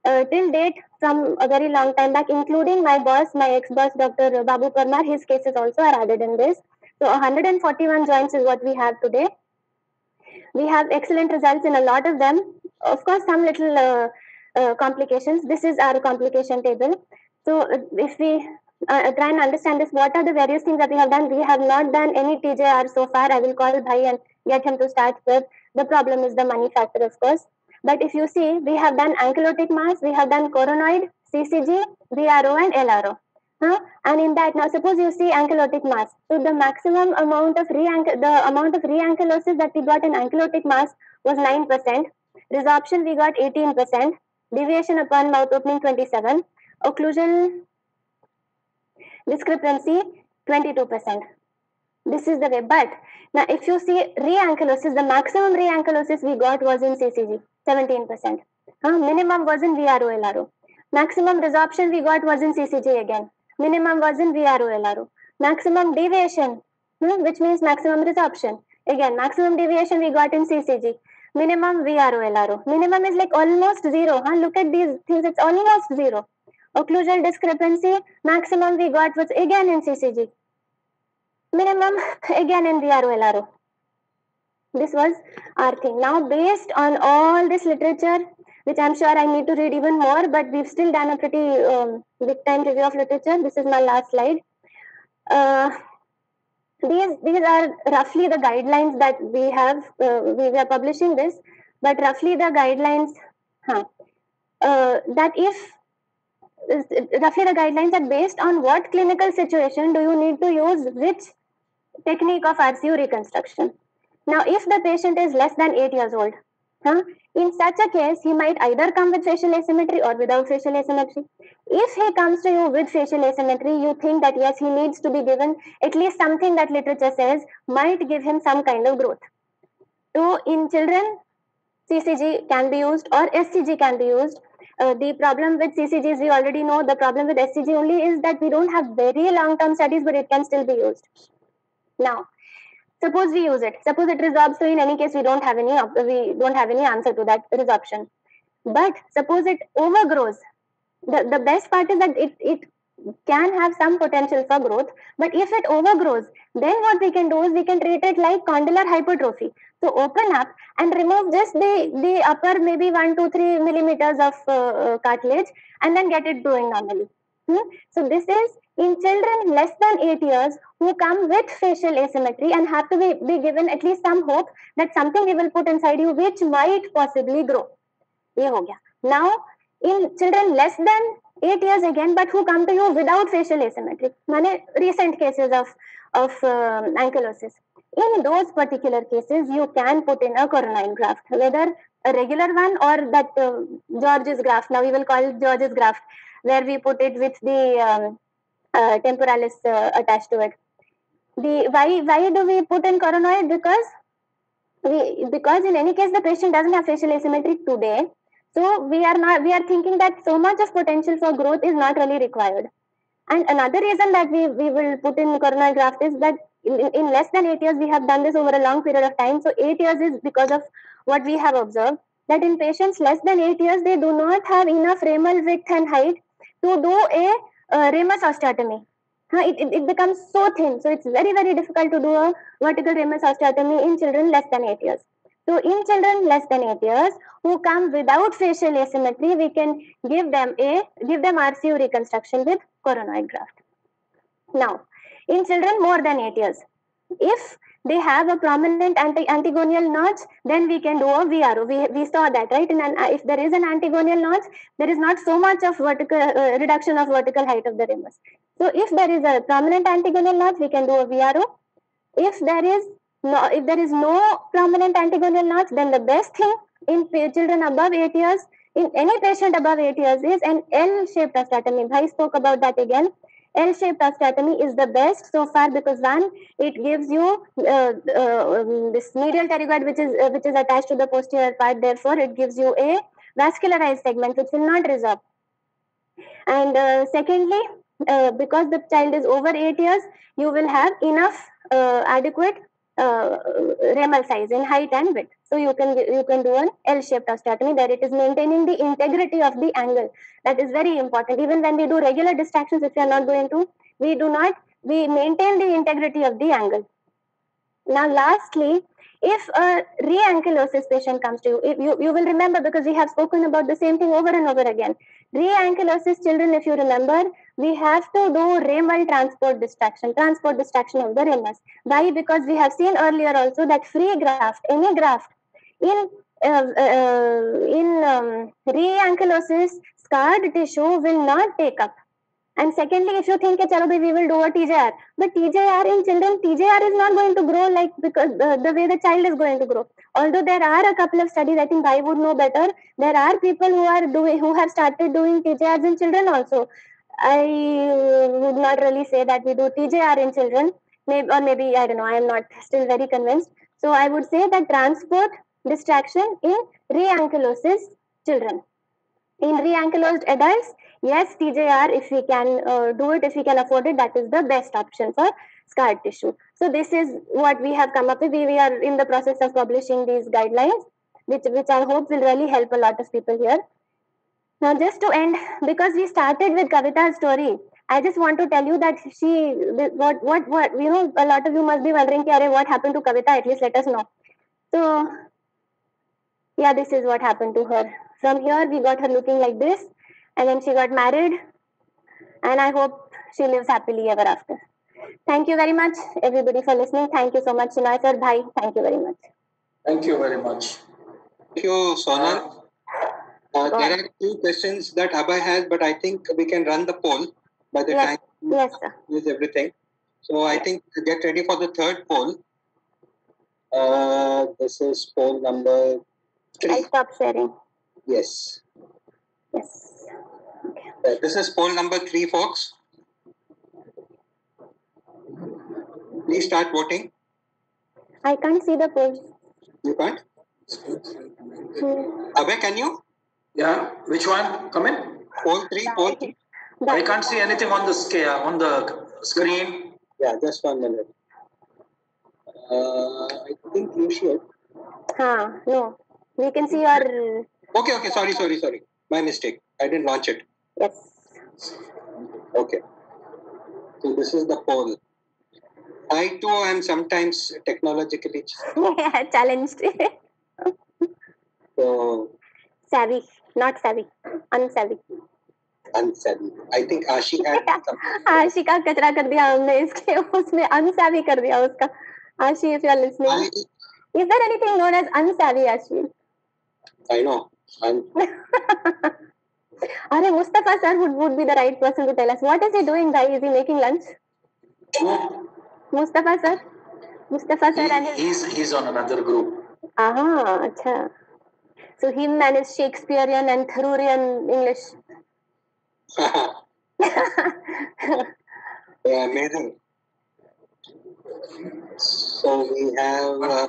till date, from a very long time back, including my boss, my ex-boss, Dr. Babu Parmar, his cases also are added in this. So 141 joints is what we have today. We have excellent results in a lot of them. Of course, some little complications. This is our complication table. So if we try and understand this, what are the various things that we have done? We have not done any TJR so far. I will call Bhai and get him to start with. The problem is the money factor, of course. But if you see, we have done ankylotic mass, we have done coronoid, CCG, VRO and LRO. And in that, now suppose you see ankylotic mass. So the maximum amount of re-ankylosis that we got in ankylotic mass was 9%. Resorption we got 18%. Deviation upon mouth opening 27. Occlusal discrepancy 22%. This is the way. But now if you see re-ankylosis, the maximum re-ankylosis we got was in CCG, 17%. Minimum was in VRO LRO. Maximum resorption we got was in CCG again. Minimum was in VRO LRO. Maximum deviation, which means maximum resorption. Again, maximum deviation we got in CCG. Minimum VRO LRO. Minimum is like almost zero. Look at these things, it's almost zero. Occlusal discrepancy, maximum we got was again in CCG. Minimum again in VRO LRO. This was our thing. Now, based on all this literature, which I'm sure I need to read even more, but we've still done a pretty big time review of literature. This is my last slide. These are roughly the guidelines that we have. We are publishing this, but roughly the guidelines that based on what clinical situation do you need to use which technique of RCU reconstruction. Now, if the patient is less than 8 years old, in such a case, he might either come with facial asymmetry or without facial asymmetry. If he comes to you with facial asymmetry, you think that yes, he needs to be given at least something that literature says might give him some kind of growth. So, in children, CCG can be used or SCG can be used. The problem with CCG is we already know. The problem with SCG only is that we don't have very long-term studies, but it can still be used. Now, suppose we use it. Suppose it resorbs. So in any case, we don't have any answer to that resorption. But suppose it overgrows. The best part is that it can have some potential for growth. But if it overgrows, then what we can do is we can treat it like condylar hypertrophy. So open up and remove just the upper maybe 1 to 3 millimeters of cartilage and then get it growing normally. So this is in children less than 8 years who come with facial asymmetry and have to be given at least some hope that something we will put inside you which might possibly grow. Ye ho gaya. Now, in children less than 8 years again, but who come to you without facial asymmetry, recent cases of ankylosis. In those particular cases, you can put in a coronoid graft, whether a regular one or that George's graft. Now we will call it George's graft, where we put it with the temporalis attached to it. Why do we put in coronoid? Because in any case the patient doesn't have facial asymmetry today, so we are thinking that so much of potential for growth is not really required. And another reason that we will put in coronoid graft is that in less than 8 years we have done this over a long period of time. So 8 years is because of what we have observed, that in patients less than 8 years they do not have enough ramal width and height to do a ramus osteotomy. It becomes so thin, so it's very, very difficult to do a vertical ramus osteotomy in children less than 8 years. So in children less than 8 years who come without facial asymmetry, we can give them RCU reconstruction with coronoid graft. Now, in children more than 8 years, if they have a prominent antigonial notch, then we can do a VRO. We saw that, right? And if there is an antigonial notch, there is not so much of vertical reduction of vertical height of the ramus. So if there is a prominent antigonial notch, we can do a VRO. If there is no prominent antigonial notch, then the best thing in children above 8 years, in any patient above 8 years, is an L-shaped osteotomy. Bhai spoke about that again. L-shaped osteotomy is the best so far because one, it gives you this medial pterygoid which is attached to the posterior part. Therefore, it gives you a vascularized segment which will not resorb. And secondly, because the child is over 8 years, you will have enough adequate ramal size in height and width. So you can do an L-shaped osteotomy there. It is maintaining the integrity of the angle. That is very important. Even when we do regular distractions, if we are not going to, we maintain the integrity of the angle. Now, lastly, if a re-ankylosis patient comes to you, you will remember because we have spoken about the same thing over and over again. Re-ankylosis children, if you remember, we have to do ramal transport distraction of the ramus. Why? Because we have seen earlier also that free graft, any graft in re-ankylosis, scarred tissue will not take up. And secondly, if you think, chalo bhai, we will do a TJR, but TJR in children, TJR is not going to grow like because the way the child is going to grow. Although there are a couple of studies, I think Bhai would know better. There are people who have started doing TJRs in children also. I would not really say that we do TJR in children, maybe I don't know. I am not still very convinced. So I would say that transport distraction in re-ankylosis children. In re-ankylosed adults, yes, TJR, if we can do it, if we can afford it, that is the best option for scar tissue. So this is what we have come up with. We are in the process of publishing these guidelines, which I hope will really help a lot of people here. Now, just to end, because we started with Kavita's story, I just want to tell you that what you know, a lot of you must be wondering, what happened to Kavita? At least let us know. So, yeah, this is what happened to her. From here, we got her looking like this, and then she got married, and I hope she lives happily ever after. Thank you very much, everybody, for listening. Thank you so much, Shinoy sir, Bhai. Thank you very much. Thank you very much. Thank you, Sonal. There are 2 questions that Abhay has, but I think we can run the poll by the time with everything. So I think get ready for the 3rd poll. This is poll number 3. I'll stop sharing. Yes. Yes. Okay. This is poll number 3, folks. Please start voting. I can't see the polls. You can't? Abhay, can you? Yeah. Which one? Come in. Poll 3. Poll 3. I can't see anything on the screen. Yeah, just 1 minute. I think you should. No. We can see your... Okay. Sorry. My mistake. I didn't launch it. Yes. Okay. So this is the poll. I too am sometimes technologically challenged. So savvy, not savvy, unsavvy. Unsavvy. I think Ashi had Ashi का कचरा कर दिया हमने इसके उसमें unsavvy कर दिया उसका. Ashi, if you are listening, is there anything known as unsavvy, Ashi? I know. Arey, Mustafa sir would be the right person to tell us. What is he doing, guys? Is he making lunch? Mustafa sir? He's on another group. Acha. So him and his Shakespearean and Tharurian English. Yeah, amazing. So we have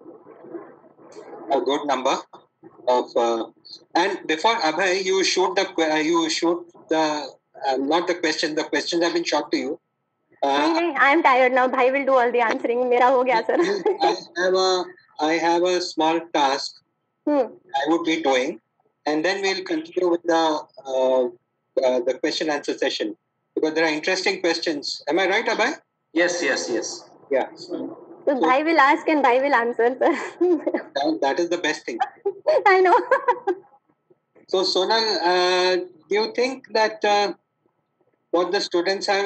a good number of and before Abhay, you shoot the not the question. The questions have been shot to you. I am tired now. Bhai will do all the answering. Mera ho gaya, sir. I have a small task I would be doing, and then we'll continue with the question answer session because there are interesting questions. Am I right, Abhay? Yes. Yeah. So Bhai will ask and Bhai will answer, sir. That is the best thing. I know. So Sonal, do you think that what the students have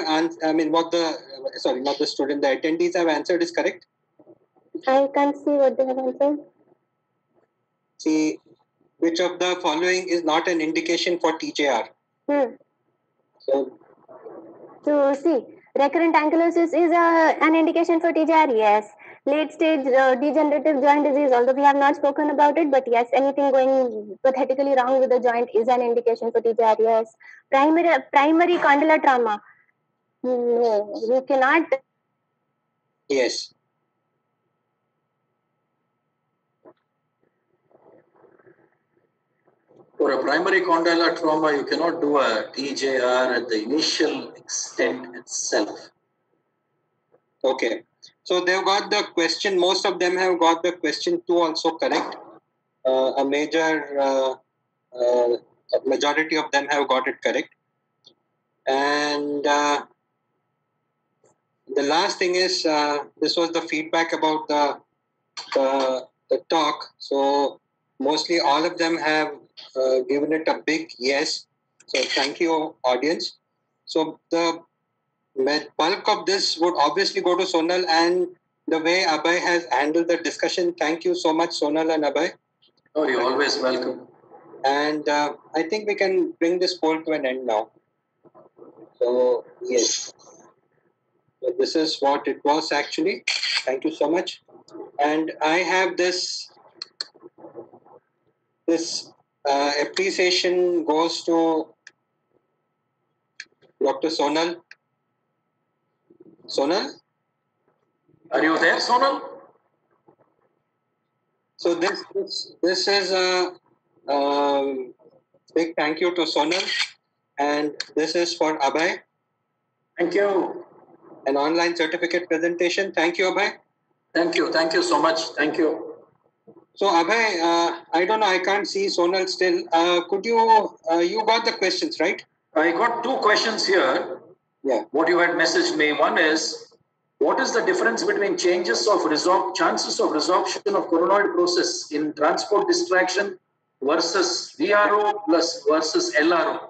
the attendees have answered is correct? I can't see what they have answered. See, which of the following is not an indication for TJR? So see, recurrent ankylosis is an indication for TJR, yes. Late stage degenerative joint disease, although we have not spoken about it, but yes, anything going pathetically wrong with the joint is an indication for TJR, yes. Primary condylar trauma, no, you cannot. Yes. For a primary condylar trauma, you cannot do a TJR at the initial extent itself. Okay. So they've got the question, most of them have got the question 2 also correct. A majority of them have got it correct. And the last thing is, this was the feedback about the talk. So mostly all of them have given it a big yes. So thank you, audience. So the bulk of this would obviously go to Sonal, and the way Abhay has handled the discussion. Thank you so much, Sonal and Abhay. Oh, you're always welcome. And I think we can bring this poll to an end now. So yes, so this is what it was actually. Thank you so much. And I have this appreciation goes to Dr. Sonal. Sonal? Are you there, Sonal? So this is a big thank you to Sonal, and this is for Abhay. Thank you. An online certificate presentation. Thank you, Abhay. Thank you so much. Thank you. So Abhay, I don't know, I can't see Sonal still. Could you got the questions, right? I got 2 questions here. Yeah. What you had messaged me. One is, what is the difference between chances of resorption of coronoid process in transport distraction versus VRO plus versus LRO?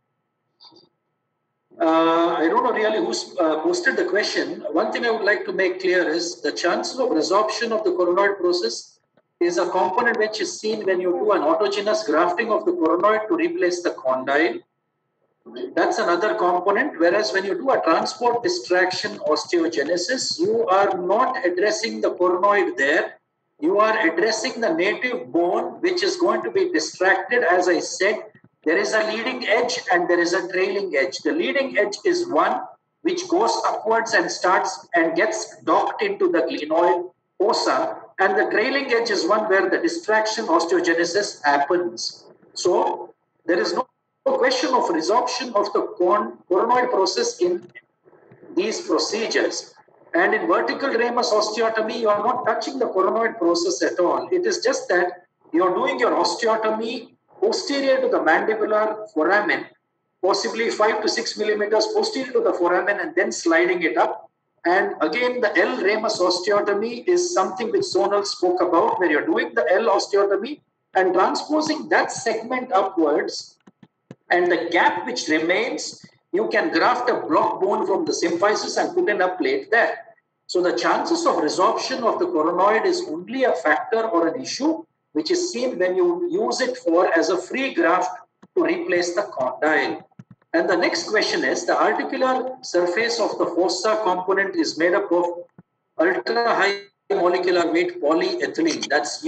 I don't know really who's posted the question. One thing I would like to make clear is the chances of resorption of the coronoid process is a component which is seen when you do an autogenous grafting of the coronoid to replace the condyle. That's another component. Whereas when you do a transport distraction osteogenesis, you are not addressing the coronoid there. You are addressing the native bone, which is going to be distracted. As I said, there is a leading edge and there is a trailing edge. The leading edge is one which goes upwards and starts and gets docked into the glenoid fossa. And the trailing edge is one where the distraction osteogenesis happens. So there is no question of resorption of the coronoid process in these procedures. And in vertical ramus osteotomy, you are not touching the coronoid process at all. It is just that you are doing your osteotomy posterior to the mandibular foramen, possibly 5 to 6 millimeters posterior to the foramen, and then sliding it up. And again, the L ramus osteotomy is something which Sonal spoke about, where you're doing the L osteotomy and transposing that segment upwards, and the gap which remains, you can graft a block bone from the symphysis and put in a plate there. So the chances of resorption of the coronoid is only a factor or an issue which is seen when you use it as a free graft to replace the condyle. And the next question is, the articular surface of the fossa component is made up of ultra high molecular weight polyethylene, that's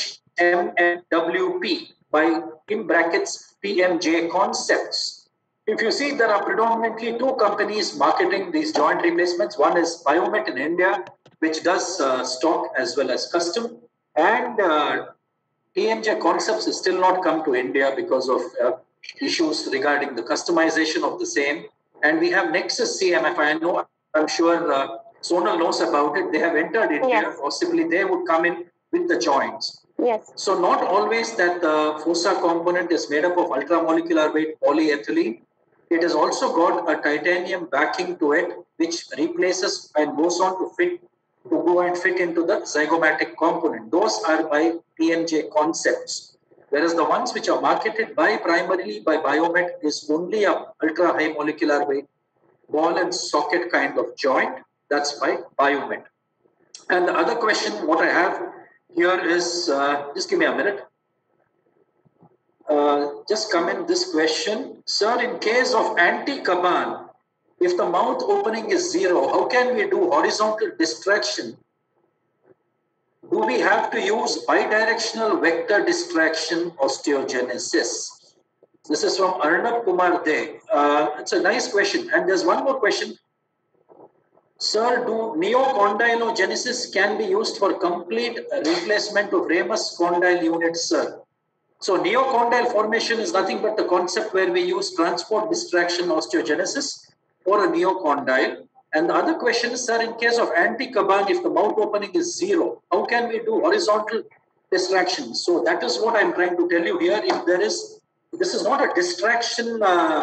UHMWP, by in brackets PMJ Concepts. If you see, there are predominantly 2 companies marketing these joint replacements. One is Biomet in India, which does stock as well as custom, and PMJ Concepts has still not come to India because of issues regarding the customization of the same. And we have Nexus CMF. I'm sure Sonal knows about it. They have entered India. Yes. Possibly they would come in with the joints. Yes. So not always that the fossa component is made up of ultramolecular weight polyethylene. It has also got a titanium backing to it, which replaces and goes on to go and fit into the zygomatic component. Those are by PMJ Concepts. Whereas the ones which are marketed primarily by Biomet is only a ultra high molecular weight ball and socket kind of joint. That's by Biomet. And the other question, what I have here is, just give me a minute. Just come in this question. Sir, in case of anti-Caban, if the mouth opening is 0, how can we do horizontal distraction? Do we have to use bidirectional vector distraction osteogenesis? This is from Arnab Kumar De. It's a nice question. And there's one more question. Sir, do neocondylogenesis can be used for complete replacement of ramus condyle units, sir? So neocondyle formation is nothing but the concept where we use transport distraction osteogenesis or a neocondyle. And the other question is, sir, in case of anti-Caban, if the mouth opening is 0, how can we do horizontal distraction? So that is what I'm trying to tell you here. If there is, this is not a distraction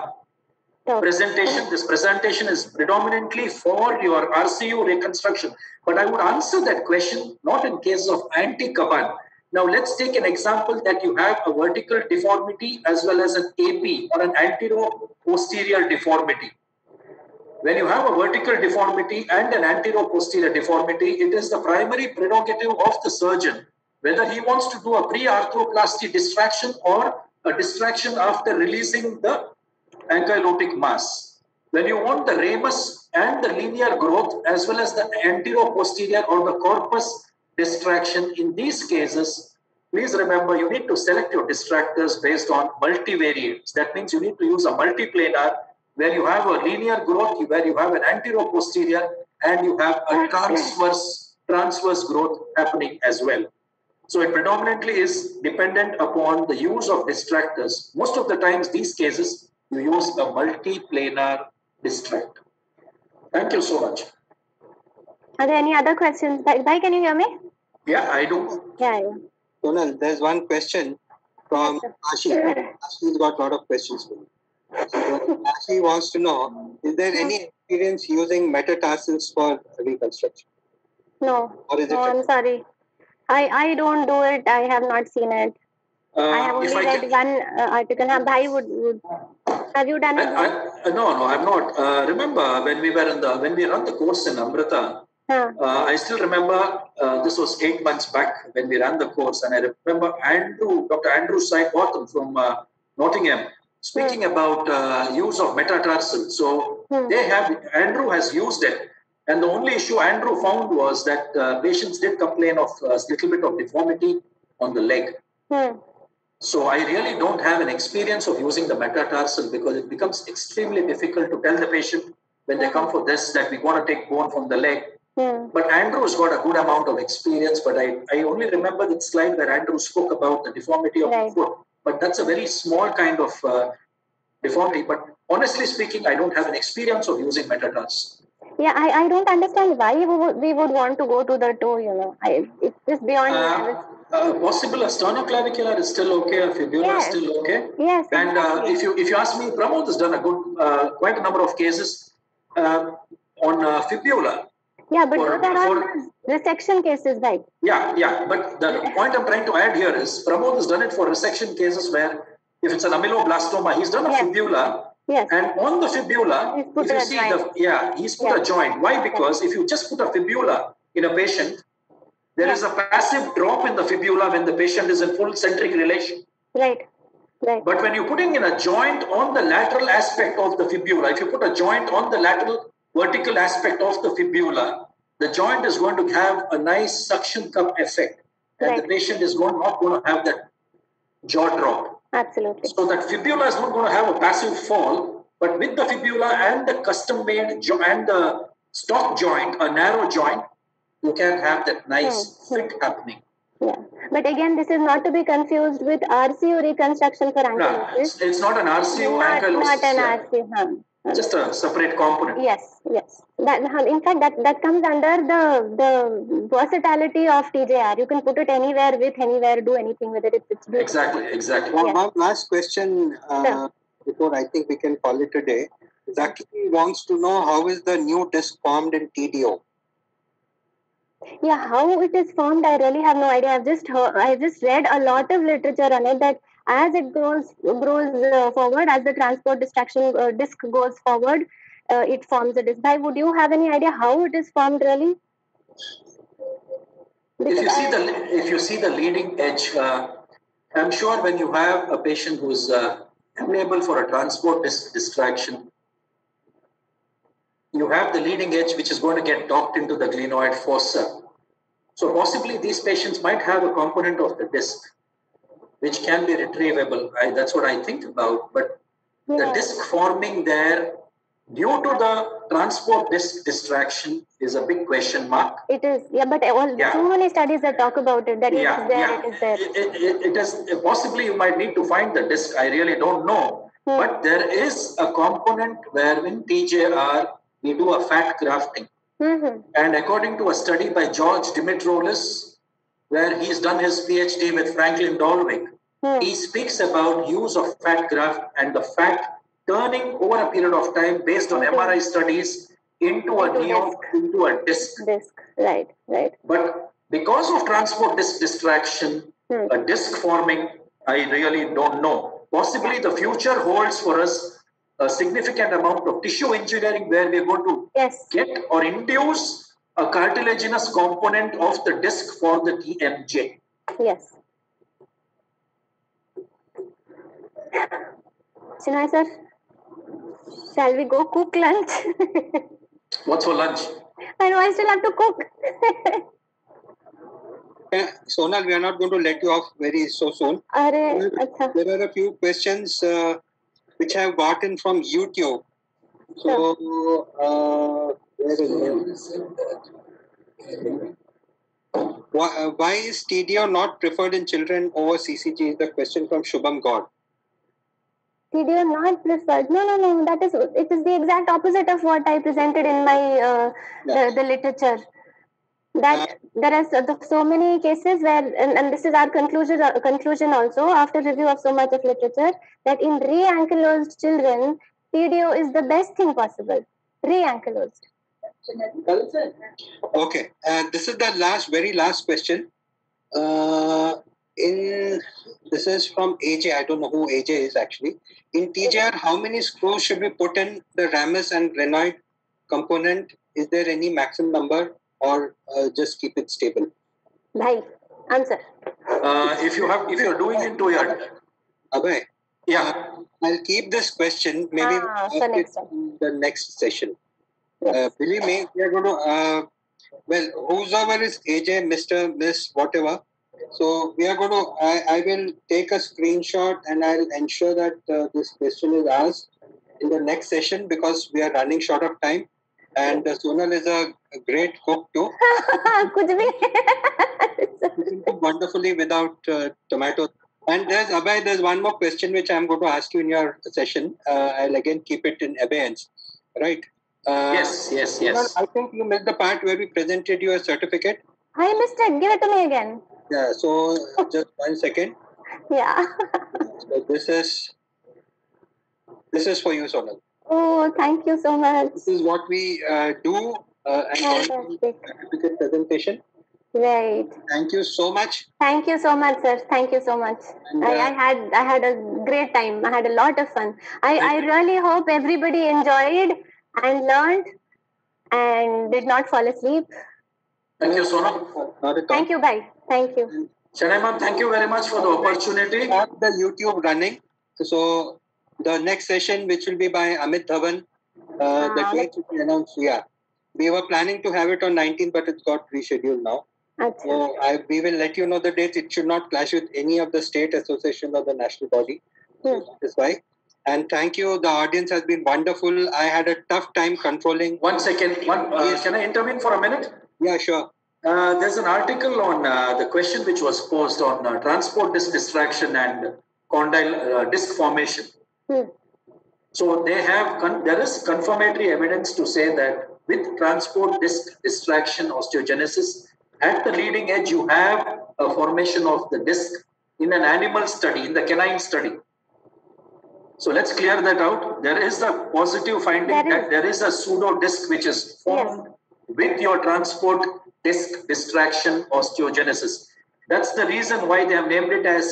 presentation. This presentation is predominantly for your RCU reconstruction. But I would answer that question not in case of anti-Caban. Now let's take an example that you have a vertical deformity as well as an AP or an anterior-posterior deformity. When you have a vertical deformity and an anterior-posterior deformity, it is the primary prerogative of the surgeon whether he wants to do a pre-arthroplasty distraction or a distraction after releasing the ankylotic mass. When you want the ramus and the linear growth as well as the anterior-posterior or the corpus distraction, in these cases, please remember you need to select your distractors based on multivariates. That means you need to use a multiplanar where you have a linear growth, where you have an anterior-posterior, and you have a transverse growth happening as well. So it predominantly is dependent upon the use of distractors. Most of the times, these cases, you use a multiplanar distractor. Thank you so much. Are there any other questions? Bhai, can you hear me? Yeah, I do. Yeah. Sonal, there's one question from Ashi. Ashi's got a lot of questions for you. So Ashi wants to know, is there any experience using metatarsals for reconstruction? No. No, I'm sorry. I don't do it. I have not seen it. I have only read one article. Bhai would. Have you done it? No, I'm not. Remember when we run the course in Amrita, I still remember this was 8 months back when we ran the course, and I remember Dr. Andrew Sidebottom from Nottingham speaking about use of metatarsal. So Andrew has used it, and the only issue Andrew found was that patients did complain of a little bit of deformity on the leg. So I really don't have an experience of using the metatarsal because it becomes extremely difficult to tell the patient when they come for this that we want to take bone from the leg. But Andrew's got a good amount of experience, but I only remember the slide where Andrew spoke about the deformity of the foot. But that's a very small kind of deformity. But honestly speaking, I don't have an experience of using metatarsal. Yeah, I don't understand why we would want to go to the toe, it's just beyond possible. A sternoclavicular is still okay, a fibula is still okay. Yes. And if you ask me, Pramod has done a good, quite a number of cases on fibula. Yeah, but those are resection cases, right? Yeah. But the point I'm trying to add here is Pramod has done it for resection cases where if it's an ameloblastoma, he's done a fibula. Yes. And on the fibula, if you see he's put a joint. Why? Because if you just put a fibula in a patient, there is a passive drop in the fibula when the patient is in full centric relation. Right. But when you're putting in a joint on the lateral aspect of the fibula, if you put a joint on the lateral vertical aspect of the fibula, the joint is going to have a nice suction cup effect. And the patient is not going to have that jaw drop. Absolutely. So that fibula is not going to have a passive fall, but with the fibula and the custom-made and the stock joint, a narrow joint, you can have that nice fit happening. Yeah, but again, this is not to be confused with RCU reconstruction for ankylosis. No, it's not an RCU ankylosis. Not an RCU. Just a separate component. Yes. In fact, that comes under the versatility of TJR. You can put it anywhere, do anything with it. It's exactly. One last question before I think we can call it a day. Zaki wants to know how is the new disc formed in TDO? Yeah, how it is formed, I really have no idea. I just read a lot of literature on it that as it grows forward, as the transport distraction disc goes forward, it forms a disc. Would you have any idea how it is formed really? If you see the leading edge, I'm sure when you have a patient who's unable for a transport disc distraction, you have the leading edge which is going to get docked into the glenoid fossa. So possibly these patients might have a component of the disc which can be retrievable. That's what I think about. But the disc forming there due to the transport disc distraction is a big question mark. It is, but so many studies that talk about it, that it is there. It is possibly you might need to find the disc. I really don't know. But there is a component wherein TJR we do a fat grafting. And according to a study by George Dimitroulis, where he's done his PhD with Franklin Dolwick, he speaks about use of fat graft and the fat turning over a period of time based on MRI studies into a disc. Right. But because of transport disc distraction, a disc forming, I really don't know. Possibly the future holds for us a significant amount of tissue engineering where we're going to get or induce a cartilaginous component of the disc for the TMJ. Yes. Chinmay sir, shall we go cook lunch? What's for lunch? I know I still have to cook. Sonal, we are not going to let you off very so soon. There are a few questions which I have gotten from YouTube. So, why is TDO not preferred in children over CCG? Is the question from Shubham God. TDO not preferred? No. It is the exact opposite of what I presented in my the literature. That there are so many cases where, and this is our conclusion also after review of so much of literature, that in re-ankylosed children, TDO is the best thing possible. Re-ankylosed. Okay, this is the very last question. This is from AJ. I don't know who AJ is actually. In TJR, how many screws should we put in the ramus and glenoid component? Is there any maximum number, or just keep it stable? Bhai, answer. If you're doing it to your Abhay, yeah, I'll keep this question maybe for the next session. Believe me, we are going to whosoever is AJ, Mr., Miss, whatever. So we are going to. I will take a screenshot and I'll ensure that this question is asked in the next session because we are running short of time. And Sonal is a great cook too. Wonderfully without tomato. And there's one more question which I'm going to ask you in your session. I'll again keep it in abeyance. Right? Yes. Sonal, I think you missed the part where we presented you a certificate. I missed it. Give it to me again. Yeah, so just 1 second. Yeah. So this is for you, Sonal. Oh, thank you so much. This is what we do certificate presentation. Right. Thank you so much. Thank you so much, sir. Thank you so much. And, I had a great time. I had a lot of fun. I really hope everybody enjoyed and learned and did not fall asleep. Thank you, Sonal. Thank you, bye. Thank you. Shanai ma'am, thank you very much for the opportunity. Have the YouTube running. So the next session, which will be by Amit Dhawan, the date will be announced. Yeah, we were planning to have it on 19th, but it's got rescheduled now. So we will let you know the dates. It should not clash with any of the state association or the national body. So that is why. And thank you. The audience has been wonderful. I had a tough time controlling. 1 second. Can I intervene for a minute? Yeah, sure. There's an article on the question which was posed on transport disc distraction and condyle disc formation. So there is confirmatory evidence to say that with transport disc distraction osteogenesis, at the leading edge you have a formation of the disc in an animal study, in the canine study. So let's clear that out. There is a positive finding that there is a pseudo disc which is formed with your transport disc distraction osteogenesis. That's the reason why they have named it as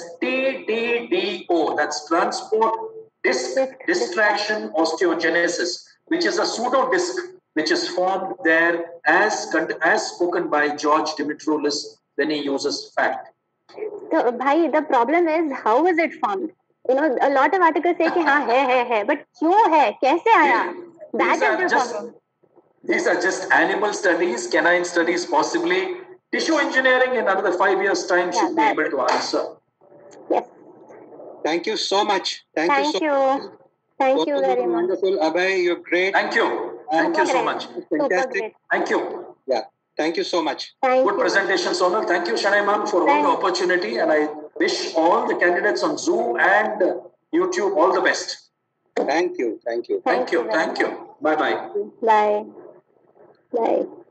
TDDO. That's transport disc distraction osteogenesis, which is a pseudo disc which is formed there as spoken by George Dimitroulis when he uses fat. So, bhai, the problem is how is it formed? You know, a lot of articles say कि हाँ है, but क्यों है? कैसे आया? That is the problem. These are just animal studies, canine studies, possibly. Tissue engineering in another 5 years' time should be able to answer. Yes. Thank you so much. Thank you. Thank you very much. Wonderful. Abhay, you're great. Thank you. Thank you so much. Fantastic. Thank you. Yeah. Thank you so much. Good presentation, Sonal. Thank you, Shanai ma'am, for all the opportunity. And I wish all the candidates on Zoom and YouTube all the best. Thank you. Thank you. Thank you. Thank you. Bye-bye. Bye. Bye.